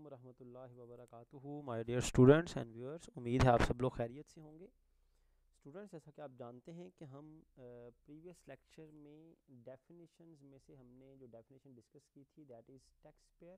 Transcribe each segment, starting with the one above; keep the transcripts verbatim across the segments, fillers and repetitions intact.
अस्सलाम रहमतुल्लाहि व बरकातुहू। My dear students and viewers, उम्मीद है आप सब लोग खैरियत से होंगे। स्टूडेंट्स, जैसा कि आप जानते हैं कि हम प्रीवियस uh, लेक्चर में डेफिनेशंस में से हमने जो डेफिनेशन डिस्कस की थी that is tax payer,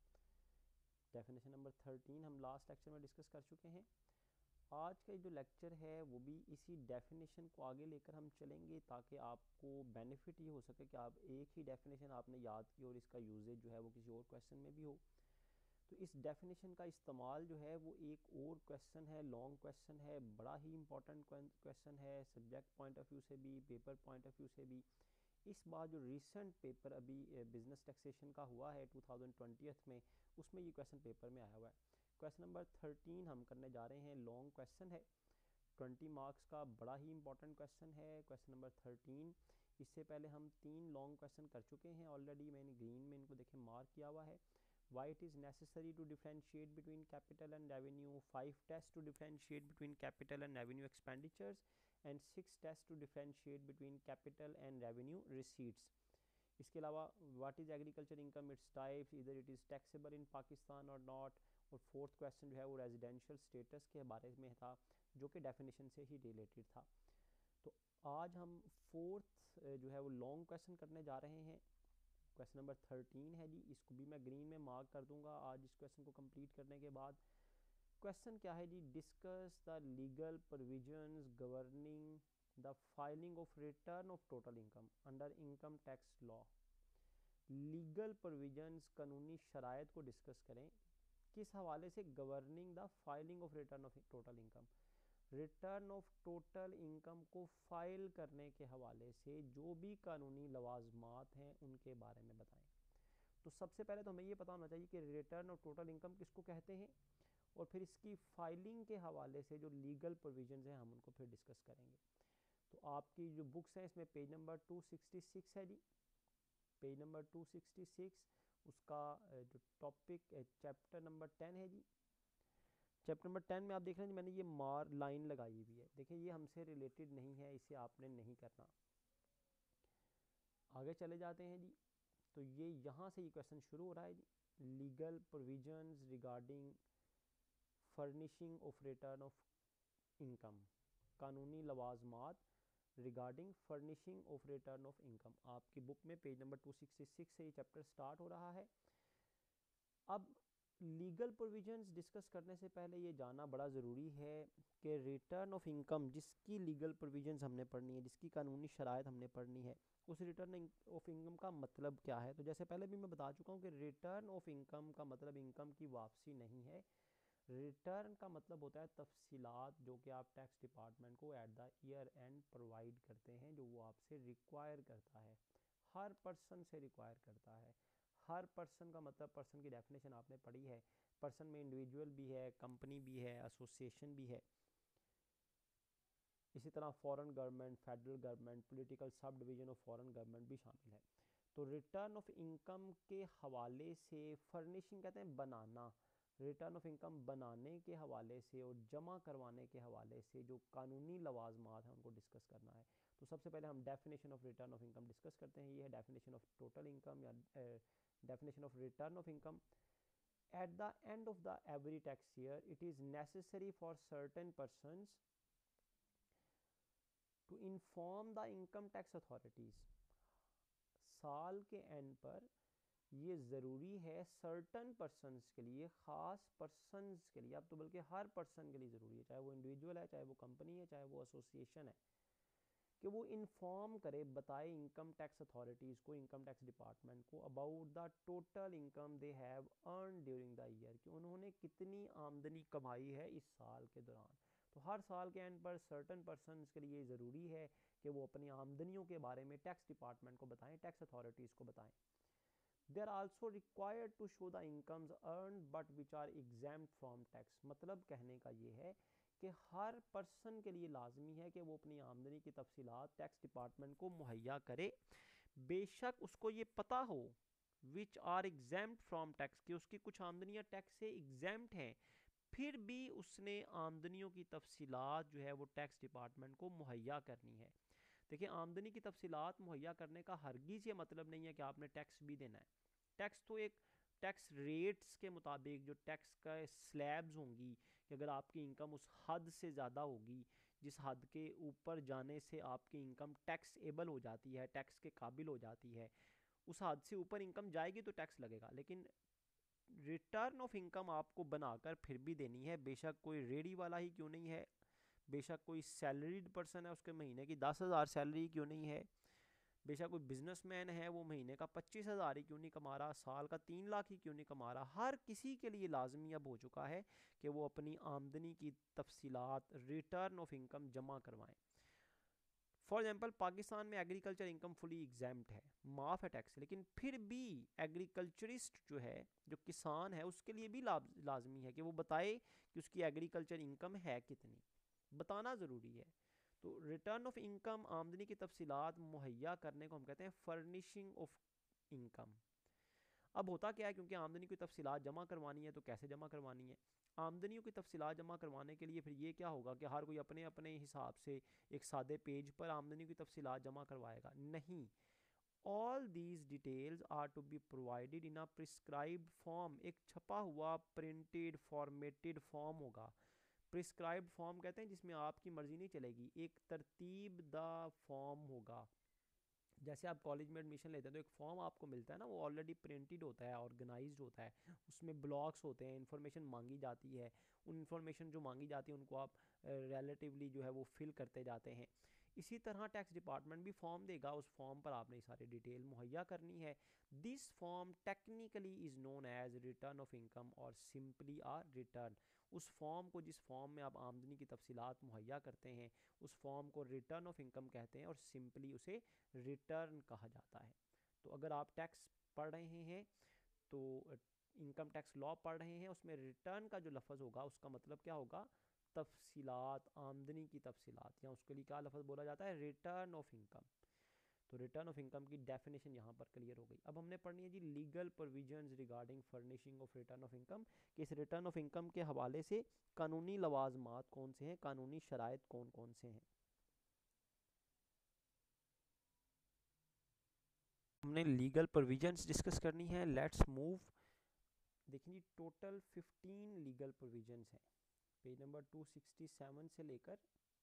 definition number thirteen हम लास्ट लेक्चर में डिस्कस कर चुके हैं। आज का जो लेक्चर है वो भी इसी डेफिनेशन को आगे लेकर हम चलेंगे ताकि आपको बेनिफिट ये हो सके कि आप एक ही डेफिनेशन आपने याद की और इसका यूजेज जो है वो किसी और क्वेश्चन में भी हो। तो इस डेफिनेशन का इस्तेमाल जो है वो एक और क्वेश्चन है, लॉन्ग क्वेश्चन है, बड़ा ही इंपॉर्टेंट क्वेश्चन है सब्जेक्ट पॉइंट ऑफ व्यू से भी, पेपर पॉइंट ऑफ व्यू से भी। इस बार जो रिसेंट पेपर अभी बिजनेस टैक्सेशन का हुआ है टू थाउजेंड ट्वेंटी में, उसमें ये क्वेश्चन पेपर में आया हुआ है। क्वेश्चन नंबर थर्टीन हम करने जा रहे हैं, लॉन्ग क्वेश्चन है, ट्वेंटी मार्क्स का बड़ा ही इंपॉर्टेंट क्वेश्चन है क्वेश्चन नंबर थर्टीन। इससे पहले हम तीन लॉन्ग क्वेश्चन कर चुके हैं ऑलरेडी, मैंने ग्रीन में इनको देखें मार्क किया हुआ है। Why it is necessary to differentiate between capital and revenue, five tests to differentiate between capital and revenue expenditures, and six tests to differentiate between capital and revenue receipts. इसके अलावा what is agriculture income, its types, either it is taxable in Pakistan or not, और fourth question जो है वो residential status के बारे में था जो कि डेफिनेशन से ही रिलेटेड था। तो आज हम फोर्थ जो है वो लॉन्ग क्वेश्चन करने जा रहे हैं। क्वेश्चन नंबर थर्टीन है जी, इसको भी मैं ग्रीन में मार्क कर दूंगा आज इस क्वेश्चन को कंप्लीट करने के बाद। क्वेश्चन क्या है जी, discuss the legal provisions governing the filing of return of total income under income tax law. Legal provisions, कानूनी शराइत को डिस्कस करें किस हवाले से, governing the filing of return of total income, return of total income को file करने के हवाले से जो भी कानूनी लवाजमात हैं उनके बारे में बताएं। तो सबसे पहले तो हमें ये पता होना चाहिए कि रिटर्न ऑफ टोटल इनकम किसको कहते हैं, और फिर इसकी फाइलिंग के हवाले से जो लीगल प्रोविजंस हैं हम उनको फिर डिस्कस करेंगे। तो आपकी जो बुक्स हैं इसमें page number two sixty six है जी, page number two sixty six, उसका जो टॉपिक चैप्टर नंबर टेन है जी। चैप्टर नंबर टेन में आप देख रहे हैं मैंने ये मार लाइन लगाई हुई है, देखिए ये हमसे रिलेटेड नहीं है, इसे आपने नहीं करना। आगे चले जाते हैं जी। तो ये यहाँ से ये क्वेश्चन शुरू हो रहा है जी, legal provisions regarding furnishing of return of income, कानूनी लवाजमात regarding furnishing of return of income. आपकी बुक में page number two sixty six से ये चैप्टर स्टार्ट हो रहा है। अब लीगल प्रोविजंस डिस्कस करने से पहले ये जानना बड़ा ज़रूरी है कि रिटर्न ऑफ इनकम जिसकी लीगल प्रोविजंस हमने पढ़नी है, जिसकी कानूनी शराइत हमने पढ़नी है, उस रिटर्न ऑफ इनकम का मतलब क्या है। तो जैसे पहले भी मैं बता चुका हूँ कि रिटर्न ऑफ इनकम का मतलब इनकम की वापसी नहीं है। रिटर्न का मतलब होता है तफसीलात जो कि आप टैक्स डिपार्टमेंट को at the year end provide करते हैं, जो वो आपसे रिक्वायर करता है, हर पर्सन से रिक्वायर करता है। हर पर्सन का मतलब, पर्सन की डेफिनेशन आपने पढ़ी है, पर्सन में इंडिविजुअल भी है, कंपनी भी है, एसोसिएशन भी है, इसी तरह foreign government, federal government, political subdivision of foreign government भी शामिल है। तो रिटर्न ऑफ इनकम के हवाले से, फर्निशिंग कहते हैं बनाना, रिटर्न ऑफ इनकम बनाने के हवाले से और जमा करवाने के हवाले से जो कानूनी लवाजमात हैं उनको डिस्कस करना है। तो सबसे पहले हम definition of return of income discuss करते हैं। ये है डेफिनेशन ऑफ टोटल इनकम या definition of return of income. At the end of the every tax year, it is necessary for certain persons to inform the income tax authorities. साल के and पर ये ज़रूरी है सर्टन पर्सनस के लिए, ख़ास पर्सनस के लिए, अब तो बल्कि हर पर्सन के लिए ज़रूरी है, चाहे वो इंडिविजुअल है, चाहे वो कंपनी है, चाहे वो एसोसिएशन है, कि वो इन्फॉर्म करे, बताए इनकम टैक्स अथॉरिटीज़ को, इनकम टैक्स डिपार्टमेंट को, about the total income they have earn during the year, कि उन्होंने कितनी आमदनी कमाई है इस साल के दौरान। तो हर साल के एंड पर सर्टन पर्सनस के लिए ज़रूरी है कि वो अपनी आमदनियों के बारे में टैक्स डिपार्टमेंट को बताएं, टैक्स अथॉरिटीज़ को बताएं। They are also required to show the incomes earn but which are exempt from tax. मतलब कहने का ये है कि हर पर्सन के लिए लाजमी है कि वो अपनी आमदनी की तफसीलात टैक्स डिपार्टमेंट को मुहैया करे, बेशक उसको ये पता हो which are exempt from tax, कि उसकी कुछ आमदनियाँ टैक्स से एग्जाम्प्ट हैं, फिर भी उसने आमदनियों की तफसीलात जो है वो टैक्स डिपार्टमेंट को मुहैया करनी है। देखिए, आमदनी की तफसीलात मुहैया करने का हरगिज़ ये मतलब नहीं है कि आपने टैक्स भी देना है। टैक्स तो एक टैक्स रेट्स के मुताबिक जो टैक्स का स्लैब्स होंगी, कि अगर आपकी इनकम उस हद से ज़्यादा होगी जिस हद के ऊपर जाने से आपकी इनकम टैक्स एबल हो जाती है, टैक्स के काबिल हो जाती है, उस हद से ऊपर इनकम जाएगी तो टैक्स लगेगा। लेकिन रिटर्न ऑफ इनकम आपको बनाकर फिर भी देनी है, बेशक कोई रेडी वाला ही क्यों नहीं है, बेशक कोई सैलरीड पर्सन है उसके महीने की दस हज़ार सैलरी क्यों नहीं है, बेशक कोई बिजनेसमैन है वो महीने का पच्चीस हज़ार ही क्यों नहीं कमा रहा, साल का तीन लाख ही क्यों नहीं कमा रहा, हर किसी के लिए लाजमी अब हो चुका है कि वो अपनी आमदनी की तफसीलात रिटर्न ऑफ इनकम जमा करवाएं। फॉर एग्जाम्पल पाकिस्तान में एग्रीकल्चर इनकम फुली एग्जाम्प्ट है, माफ़ है टैक्स, लेकिन फिर भी एग्रीकल्चरिस्ट जो है, जो किसान है, उसके लिए भी लाजमी है कि वो बताए कि उसकी एग्रीकल्चर इनकम है कितनी, बताना ज़रूरी है। तो रिटर्न ऑफ इनकम, आमदनी की तफसीलात मुहैया करने को हम कहते हैं फर्निशिंग ऑफ इनकम। अब होता क्या है, क्योंकि आमदनी की तफसीलात जमा करवानी है तो कैसे जमा करवानी है, आमदनियों की तफसीलात जमा करवाने के लिए फिर ये क्या होगा कि हर कोई अपने अपने हिसाब से एक सादे पेज पर आमदनी की तफसीलात जमा करवाएगा, नहीं। All these details are to be provided in a prescribed form, एक छपा हुआ प्रिंटेड फॉर्मेटेड फॉर्म होगा। प्रिस्क्राइब्ड फॉर्म कहते हैं जिसमें आपकी मर्जी नहीं चलेगी, एक तरतीब दा फॉर्म होगा। जैसे आप कॉलेज में एडमिशन लेते हैं तो एक फॉर्म आपको मिलता है ना, वो ऑलरेडी प्रिंटेड होता है, ऑर्गेनाइज्ड होता है, उसमें ब्लॉक्स होते हैं, इन्फॉर्मेशन मांगी जाती है, उन इन्फॉर्मेशन जो मांगी जाती है उनको आप रिलेटिवली जो है वो फिल करते जाते हैं। इसी तरह टैक्स डिपार्टमेंट भी फॉर्म देगा, उस फॉर्म पर आपने सारी डिटेल मुहैया करनी है। This form technically is known as return of income और सिंपली आ रिटर्न। उस फॉर्म को, जिस फॉर्म में आप आमदनी की तफसीलात मुहैया करते हैं, उस फॉर्म को रिटर्न ऑफ इनकम कहते हैं और सिंपली उसे रिटर्न कहा जाता है। तो अगर आप टैक्स पढ़ रहे हैं तो इनकम टैक्स लॉ पढ़ रहे हैं, उसमें रिटर्न का जो लफ्ज़ होगा उसका मतलब क्या होगा, तफसीलात, आमदनी की तफसीलात, या उसके लिए क्या लफ्ज़ बोला जाता है, रिटर्न ऑफ इनकम। तो रिटर्न ऑफ इनकम की डेफिनेशन यहाँ पर क्लियर हो गई। अब हमने पढ़नी है जी legal provisions regarding furnishing of return of income, कि इस रिटर्न ऑफ इनकम के हवाले से कानूनी लवाजमात कौन से हैं, कानूनी शराइत कौन कौन से हैं। हमने लीगल प्रोविजंस डिस्कस करनी है, लेट्स मूव। देखिए टोटल फिफ्टीन लीगल प्रोविजंस हैं, page number two sixty seven से लेकर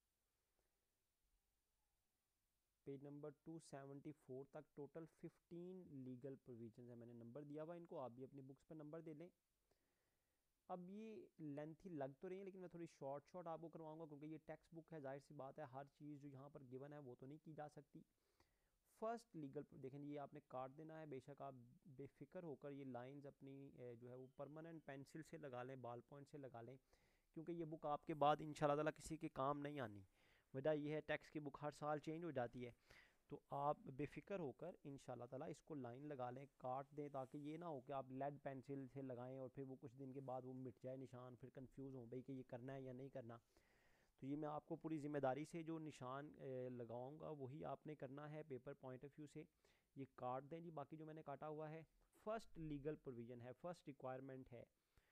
page number two seventy four तक टोटल फिफ्टीन लीगल प्रोविजंस है। मैंने नंबर दिया हुआ इनको, आप भी अपनी बुक्स पर नंबर दे लें। अब ये लेंथी लग तो रही है लेकिन मैं थोड़ी शॉर्ट शॉर्ट आपको करवाऊंगा, क्योंकि ये टेक्स्ट बुक है, जाहिर सी बात है हर चीज़ जो यहाँ पर गिवन है वो तो नहीं की जा सकती। फर्स्ट लीगल, देखें ये आपने काट देना है, बेशक आप बेफिक्र होकर ये लाइंस अपनी जो है वो परमानेंट पेंसिल से लगा लें, बॉल पॉइंट से लगा लें, क्योंकि ये बुक आपके बाद इंशाल्लाह ताला किसी के काम नहीं आनी। वजह यह है टैक्स की बुक हर साल चेंज हो जाती है, तो आप बेफिक्र होकर इंशाल्लाह ताला इसको लाइन लगा लें, काट दें, ताकि ये ना हो कि आप लेड पेंसिल से लगाएं और फिर वो कुछ दिन के बाद वो मिट जाए निशान, फिर कंफ्यूज हो भाई कि ये करना है या नहीं करना। तो ये मैं आपको पूरी ज़िम्मेदारी से जो निशान लगाऊंगा वही आपने करना है पेपर पॉइंट ऑफ व्यू से। ये काट दें जी, बाकी जो मैंने काटा हुआ है। फर्स्ट लीगल प्रोविज़न है, फर्स्ट रिक्वायरमेंट है,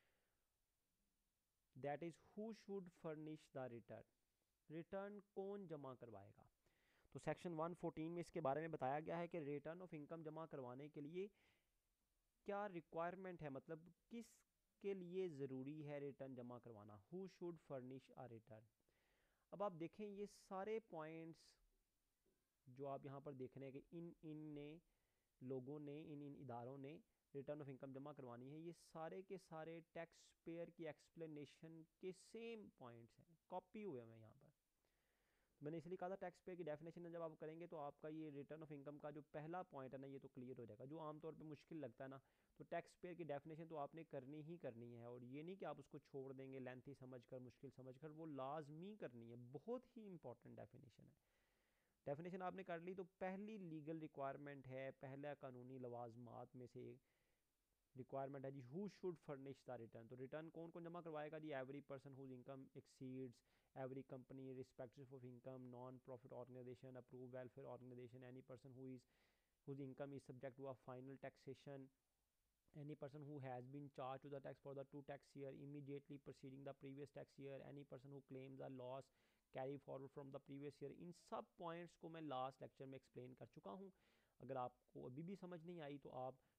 that is who should furnish the return, return कौन जमा करवाएगा। तो सेक्शन वन फोर्टीन में इसके बारे में बताया गया है कि रिटर्न ऑफ इनकम जमा करवाने के लिए क्या रिक्वायरमेंट है, मतलब किस के लिए ज़रूरी है रिटर्न जमा करवाना, who should furnish a return. अब आप देखें ये सारे पॉइंट्स जो आप यहाँ पर देख रहे हैं कि इन इन ने लोगों ने, इन इन इदारों ने रिटर्न ऑफ इनकम जमा करवानी है, ये सारे के सारे टैक्स पेयर की एक्सप्लेनेशन के सेम पॉइंट्स हैं, कॉपी हुए हैं यहाँ पर। मैंने इसलिए कहा था टैक्स पेयर की डेफिनेशन जब आप करेंगे तो आपका ये रिटर्न ऑफ इनकम का जो पहला पॉइंट है ना ये तो क्लियर हो जाएगा, जो आमतौर पे मुश्किल लगता है ना, तो टैक्स पेयर की डेफिनेशन तो आपने करनी ही करनी है, और ये नहीं कि आप उसको छोड़ देंगे लेंथी समझकर, मुश्किल समझकर, वो लाजमी करनी है, बहुत ही इंपॉर्टेंट डेफिनेशन है। डेफिनेशन आपने कर ली तो पहली लीगल रिक्वायरमेंट है, पहला कानूनी लवाजमात में से रिक्वायरमेंट है जी, who should furnish the return. तो रिटर्न कौन कौन जमा करवाएगा जी, every person whose income exceeds, every company respective of income, non profit organisation, approve welfare organisation, any person who is whose income is subject to a final taxation, any person who has been charged to the tax for the two tax year immediately preceding the previous tax year, any person who claims a loss carry forward from the previous year। इन सब points को मैं last lecture में explain कर चुका हूँ, अगर आपको अभी भी समझ नहीं आई तो आप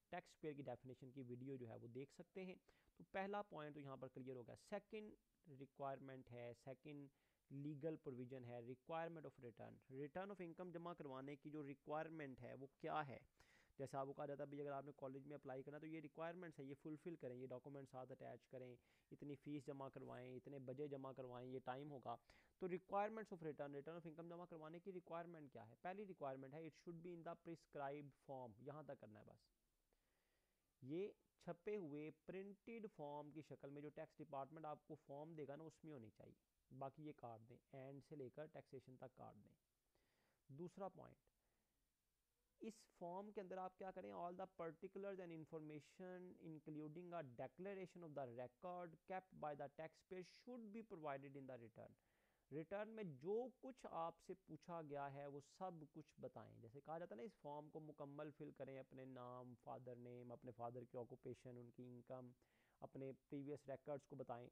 टैक्स पेयर की डेफिनेशन की वीडियो जो है वो देख सकते हैं। तो पहला पॉइंट तो यहाँ पर क्लियर हो गया। सेकंड रिक्वायरमेंट है, सेकंड लीगल प्रोविजन है, requirement of return. Return of income जमा करवाने की जो रिक्वायरमेंट है वो क्या है। जैसा आपको कहा जाता है भाई अगर आपने कॉलेज में अप्लाई करना तो ये रिक्वायरमेंट्स है, ये फुलफिल करें, ये डॉक्यूमेंट साथ अटैच करें, इतनी फ़ीस जमा करवाएं, इतने बजे जमा करवाएं, ये टाइम होगा। तो requirements of return, return of income जमा करवाने की रिक्वायरमेंट क्या है। पहली रिक्वायरमेंट है it should be in the prescribed form. यहाँ तक करना है बस, ये छपे हुए प्रिंटेड फॉर्म की शक्ल में जो टैक्स डिपार्टमेंट आपको फॉर्म देगा ना उसमें होनी चाहिए। बाकी ये काट दें, एंड से लेकर टैक्सेशन तक काट दें। दूसरा पॉइंट, इस फॉर्म के अंदर आप क्या करें, all the particulars and information including a declaration of the record kept by the tax payer should be provided in the return. Return में जो कुछ आपसे पूछा गया है वो सब कुछ बताएं। जैसे कहा जाता है ना इस फॉर्म को मुकम्मल फिल करें, अपने नाम, फादर नेम, अपने फादर की ऑक्यूपेशन, उनकी इनकम, अपने प्रीवियस रिकॉर्ड्स को बताएं।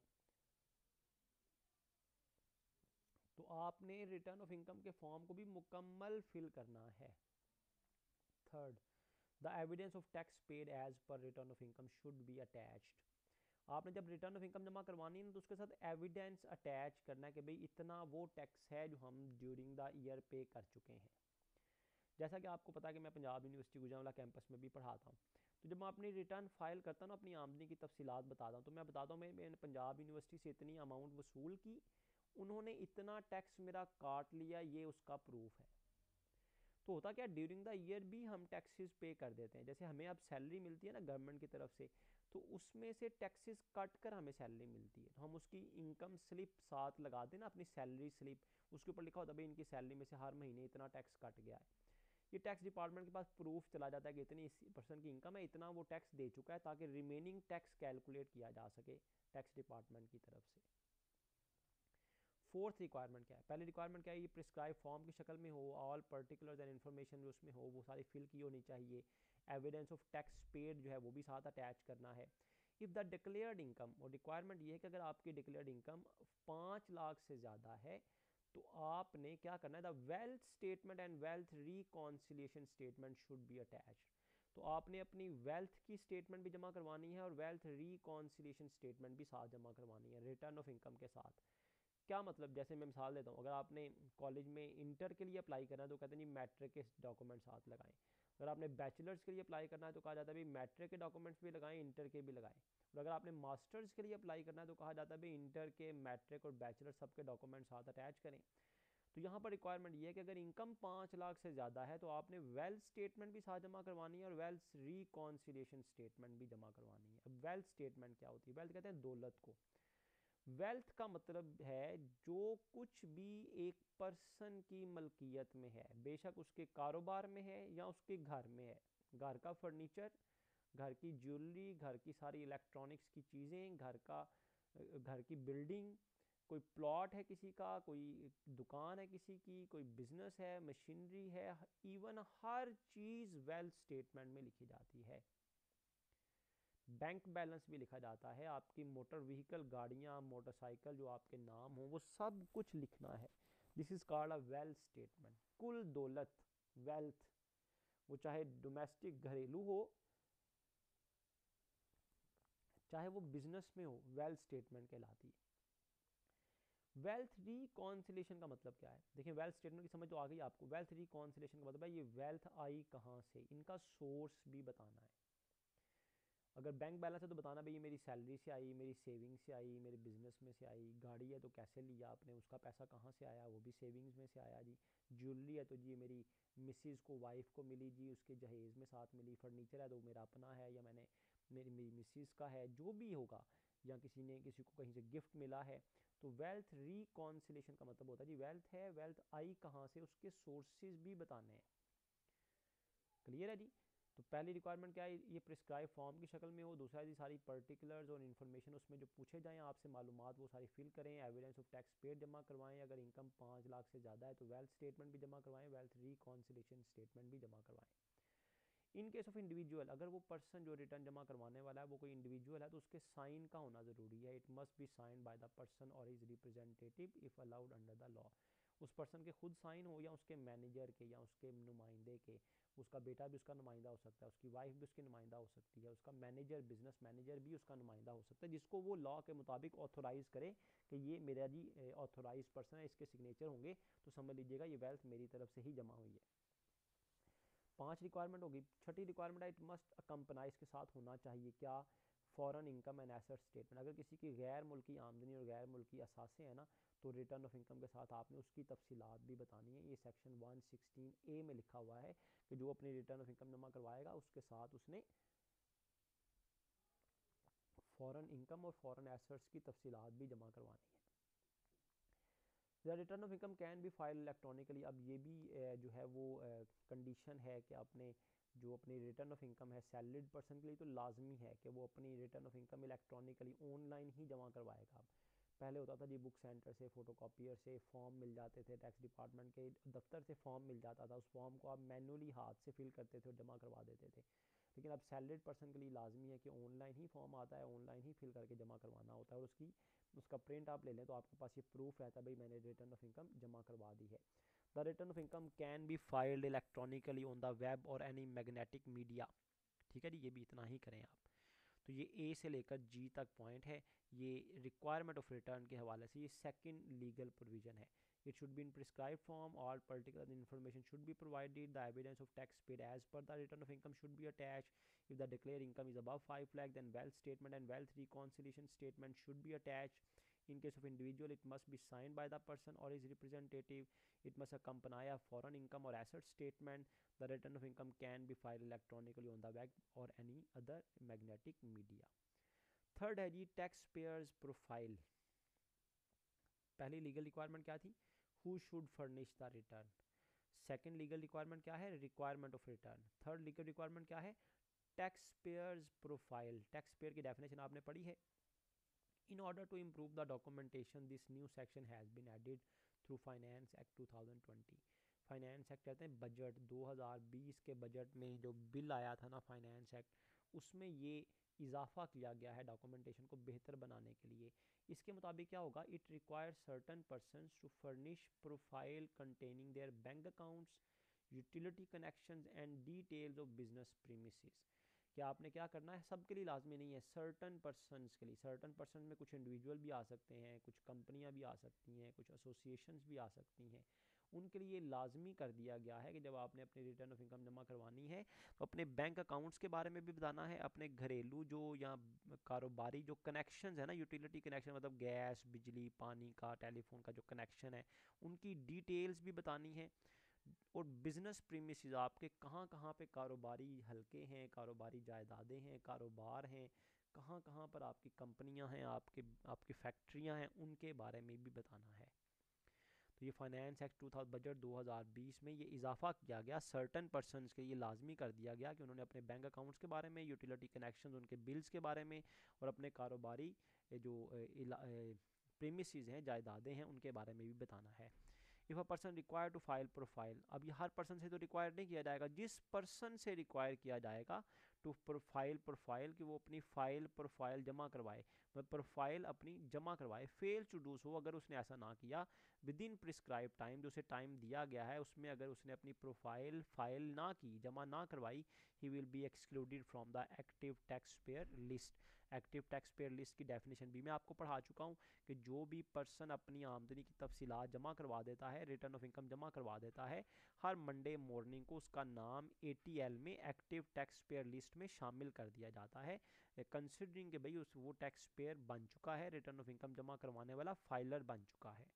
तो आपने रिटर्न ऑफ इनकम के फॉर्म को भी मुकम्मल फिल करना है। Third, the evidence of tax paid as per return of income should be attached. आपने जब रिटर्न ऑफ इनकम जमा करवानी है तो उसके साथ एविडेंस अटैच करना है कि भाई इतना वो टैक्स है जो हम ड्यूरिंग द ईयर पे कर चुके हैं। जैसा कि आपको पता है कि मैं पंजाब यूनिवर्सिटी गुजरांवाला कैंपस में भी पढ़ाता हूँ, तो जब मैं अपनी रिटर्न फाइल करता हूँ ना, अपनी आमदनी की तफसीलात बताता हूँ, तो मैं बताता हूँ मैं मैंने पंजाब यूनिवर्सिटी से इतनी अमाउंट वसूल की, उन्होंने इतना टैक्स मेरा काट लिया, ये उसका प्रूफ है। तो होता क्या, ड्यूरिंग द ईयर भी हम टैक्सेस पे कर देते हैं। जैसे हमें अब सैलरी मिलती है ना गवर्नमेंट की तरफ से, तो उसमें से टैक्सेस कट कर हमें सैलरी मिलती है, तो हम उसकी इनकम स्लिप साथ लगा दें ना, अपनी सैलरी स्लिप, उसके ऊपर लिखा होता है भाई इनकी सैलरी में से हर महीने इतना टैक्स कट गया है। ये टैक्स डिपार्टमेंट के पास प्रूफ चला जाता है कि इतनी परसेंट की इनकम है, इतना वो टैक्स दे चुका है, ताकि रिमेनिंग टैक्स कैलकुलेट किया जा सके टैक्स डिपार्टमेंट की तरफ से। फोर्थ रिक्वायरमेंट क्या है, पहली रिक्वायरमेंट क्या है, ये प्रिस्क्राइब फॉर्म की शक्ल में हो, ऑल पर्टिकुलर्स एंड इन्फॉर्मेशन जो उसमें हो वो सारी फिल की होनी चाहिए। एविडेंस ऑफ टैक्स पेड जो है वो भी साथ अटैच करना है। इफ़ द डिक्लेयर्ड इनकम, और रिक्वायरमेंट ये है कि अगर आपकी डिक्लेयर्ड इनकम पाँच लाख से ज़्यादा है तो आपने क्या करना है, the wealth statement and wealth reconciliation statement should be attached. तो आपने अपनी वेल्थ की स्टेटमेंट भी जमा करवानी है और वेल्थ रिकॉन्सिलिएशन स्टेटमेंट भी साथ जमा करवानी है रिटर्न ऑफ इनकम के साथ। क्या मतलब, जैसे मैं मिसाल देता हूँ, अगर आपने कॉलेज में इंटर के लिए अप्लाई करना है तो कहते हैं जी मैट्रिक के डॉक्यूमेंट साथ लगाएं। अगर आपने बैचलर्स के लिए अप्लाई करना है तो कहा जाता है भाई मैट्रिक के डॉक्यूमेंट्स भी लगाएं, इंटर के भी लगाएं। और अगर आपने मास्टर्स के लिए अप्लाई करना है तो कहा जाता है भाई इंटर के, मैट्रिक और बैचलर सबके डॉक्यूमेंट साथ अटैच करें। तो यहाँ पर रिक्वायरमेंट ये है कि अगर इनकम पाँच लाख से ज़्यादा है तो आपने वेल्थ स्टेटमेंट भी साथ जमा करवानी है और वेल्थ रिकॉन्सिलिएशन स्टेटमेंट भी जमा करवानी है। अब वेल्थ स्टेटमेंट क्या होती है, वेल्थ कहते हैं दौलत को। वेल्थ का मतलब है जो कुछ भी एक पर्सन की मलकियत में है, बेशक उसके कारोबार में है या उसके घर में है। घर का फर्नीचर, घर की ज्वेलरी, घर की सारी इलेक्ट्रॉनिक्स की चीज़ें, घर का घर की बिल्डिंग, कोई प्लॉट है किसी का, कोई दुकान है किसी की, कोई बिजनेस है, मशीनरी है, इवन हर चीज़ वेल्थ स्टेटमेंट में लिखी जाती है। बैंक बैलेंस भी लिखा जाता है, आपकी मोटर व्हीकल, गाड़ियाँ, मोटरसाइकिल जो आपके नाम हो वो सब कुछ लिखना है। This is called a wealth statement. कुल दौलत, वेल्थ, वो चाहे डोमेस्टिक घरेलू हो चाहे वो बिजनेस में हो, वेल्थ स्टेटमेंट कहलाती है। वेल्थ रिकॉन्सिलेशन का मतलब क्या है, देखिए वेल्थ स्टेटमेंट की समझ तो आ गई आपको। वेल्थ रिकॉन्सिलेशन का मतलब है ये वेल्थ आई कहाँ से, इनका सोर्स भी बताना है। अगर बैंक बैलेंस है तो बताना भाई ये मेरी सैलरी से आई, मेरी सेविंग से आई, मेरे बिजनेस में से आई। गाड़ी है तो कैसे लिया आपने, उसका पैसा कहाँ से आया, वो भी सेविंग्स में से आया जी। ज्वेलरी है तो जी मेरी मिसिज़ को, वाइफ को मिली जी, उसके जहेज़ में साथ मिली। फर्नीचर है तो मेरा अपना है या मैंने मेरी मेरी मिसिज़ का है, जो भी होगा, या किसी ने किसी को कहीं से गिफ्ट मिला है। तो वेल्थ रिकॉन्सिलेशन का मतलब होता है जी वेल्थ है, वेल्थ आई कहाँ से, उसके सोर्सेज भी बताने हैं। क्लियर है जी। तो पहली रिक्वायरमेंट क्या है, ये प्रिस्क्राइब फॉर्म की शक्ल में हो। दूसरा जी सारी पर्टिकुलर्स और इन्फॉर्मेशन उसमें जो पूछे जाएँ आपसे मालूमात वो सारी फिल करें। एविडेंस ऑफ टैक्स पेड जमा करवाएं, अगर इनकम पाँच लाख से ज़्यादा है तो वेल्थ स्टेटमेंट भी जमा करवाएं, वेल्थ रिकॉन्सिलेशन स्टेटमेंट भी जमा करवाएं। इन केस ऑफ इंडिविजुअल, अगर वो पर्सन जो रिटर्न जमा करवाने वाला है वो कोई इंडिविजुअल है तो उसके साइन का होना ज़रूरी है। It must be sign by the person or is representative if allowed under the law. उस पर्सन के खुद साइन हो या उसके मैनेजर के या उसके नुमाइंदे के, उसका बेटा भी उसका नुमाइंदा हो सकता है, उसकी वाइफ भी उसकी नुमाइंदा हो सकती है, उसका मैनेजर बिजनेस मैनेजर भी उसका नुमाइंदा हो सकता है, जिसको वो लॉ के मुताबिक ऑथोराइज़ करे कि ये मेरा जी ऑथोराइज पर्सन है, इसके सिग्नेचर होंगे तो समझ लीजिएगा ये वेल्थ मेरी तरफ से ही जमा हुई है। पांच रिक्वायरमेंट होगी। छठी रिक्वायरमेंट है इट मस्ट अकम्पनाई, इसके साथ होना चाहिए क्या, foreign income and asset statement. अगर किसी की गैर मुल्की आमदनी और गैर मुल्की असासे हैं ना, तो रिटर्न ऑफ इनकम के साथ आपने उसकी तफसीलात भी बतानी है। ये सेक्शन वन सिक्सटीन ए में लिखा हुआ है कि जो अपनी रिटर्न ऑफ इनकम जमा करवाएगा उसके साथ उसने फॉरेन इनकम और फॉरेन एसेट्स की तफसीलात भी जमा करवानी है। The return of income can be file electronically. अब ये भी जो है वो कंडीशन है कि आपने जो अपनी रिटर्न ऑफ इनकम है सैलरीड पर्सन के लिए तो लाजमी है कि वो अपनी return of income electronically online ही जमा करवाएगा। अब पहले होता था जी बुक सेंटर से, फोटोकॉपियर से फॉर्म मिल जाते थे, टैक्स डिपार्टमेंट के दफ्तर से फॉर्म मिल जाता था, उस फॉर्म को आप मैनुअली हाथ से फिल करते थे और जमा करवा देते थे। लेकिन अब सैलरीड पर्सन के लिए लाजमी है कि ऑनलाइन ही फॉर्म आता है, ऑनलाइन ही फिल करके जमा करवाना होता है, और उसकी उसका प्रिंट आप ले लें तो आपके पास ये प्रूफ रहता है भाई मैंने रिटर्न ऑफ इनकम जमा करवा दी है। The return of income can be filed electronically on the web or any magnetic media. ठीक है जी, ये भी इतना ही करें आप। तो ये ए से लेकर जी तक पॉइंट है, ये रिक्वायरमेंट ऑफ रिटर्न के हवाले से ये सेकंड लीगल प्रोविजन है। It should be in prescribed form. All particular information should be provided. The evidence of tax paid as per the return of income should be attached. If the declared income is above five lakh, then wealth statement and wealth reconciliation statement should be attached. In case of individual, it must be signed by the person or his representative. It must accompany a foreign income or asset statement. The return of income can be filed electronically on the web or any other magnetic media. Third है जी tax pairs profile. पहली legal requirement क्या थी, who should furnish the return. Second legal requirement क्या है, requirement of return. Third legal requirement क्या है, tax pairs profile. Tax payer की डेफिनेशन आपने पढ़ी है। In order to improve the documentation this new section has been added through finance act two thousand twenty. Finance act कहते हैं budget दो हज़ार बीस के बजट में जो बिल आया था ना फाइनेंस एक्ट, उसमें ये इजाफा किया गया है डॉक्यूमेंटेशन को बेहतर बनाने के लिए। इसके मुताबिक क्या होगा, it requires certain persons to furnish profile containing their bank accounts, utility connections and details of business premises. क्या आपने क्या करना है, सबके लिए लाजमी नहीं है, सर्टन पर्सनस के लिए। सर्टन पर्सन में कुछ इंडिविजुअल भी आ सकते हैं, कुछ कंपनियां भी आ सकती हैं, कुछ एसोसिएशंस भी आ सकती हैं। उनके लिए लाजमी कर दिया गया है कि जब आपने अपनी रिटर्न ऑफ इनकम जमा करवानी है तो अपने बैंक अकाउंट्स के बारे में भी बताना है, अपने घरेलू जो या कारोबारी जो कनेक्शंस है ना, यूटिलिटी कनेक्शन मतलब गैस, बिजली, पानी का, टेलीफोन का जो कनेक्शन है, उनकी डिटेल्स भी बतानी है। और बिजनेस प्रीमिसेस आपके कहाँ कहाँ पे कारोबारी हलके हैं, कारोबारी जायदादें हैं, कारोबार हैं, कहाँ कहाँ पर आपकी कंपनियां हैं, आपके आपकी फैक्ट्रियां हैं, उनके बारे में भी बताना है। तो ये finance act two thousand budget दो हज़ार बीस में ये इजाफा किया गया, सर्टन पर्सनस के ये लाजमी कर दिया गया कि उन्होंने अपने बैंक अकाउंट्स के बारे में, यूटिलिटी कनेक्शन, उनके बिल्स के बारे में और अपने कारोबारी जो प्रीमिसेस हैं, जायदादें हैं, उनके बारे में भी बताना है। If a person require to file profile, अब ये हर पर्सन से तो रिक्वायर नहीं किया जाएगा, जिस पर्सन से रिक्वायर किया जाएगा टू प्रोफाइल प्रोफाइल कि वो अपनी फ़ाइल प्रोफाइल जमा करवाए, मतलब प्रोफाइल अपनी जमा करवाए। फेल टू डू सो, अगर उसने ऐसा ना किया विद इन प्रिस्क्राइब टाइम, जो उसे टाइम दिया गया है उसमें अगर उसने अपनी प्रोफाइल फाइल ना की, जमा ना करवाई, he will be excluded from the active tax payer list. Active tax payer list की डेफिनेशन भी मैं आपको पढ़ा चुका हूँ कि जो भी पर्सन अपनी आमदनी की तफसीलात जमा करवा देता है, रिटर्न ऑफ इनकम जमा करवा देता है, हर मंडे मॉर्निंग को उसका नाम ए टी एल में एक्टिव टैक्स पेयर लिस्ट में शामिल कर दिया जाता है, कंसिडरिंग कि भाई उस वो टैक्स पेयर बन चुका है, रिटर्न ऑफ इनकम जमा करवाने वाला फाइलर बन चुका है।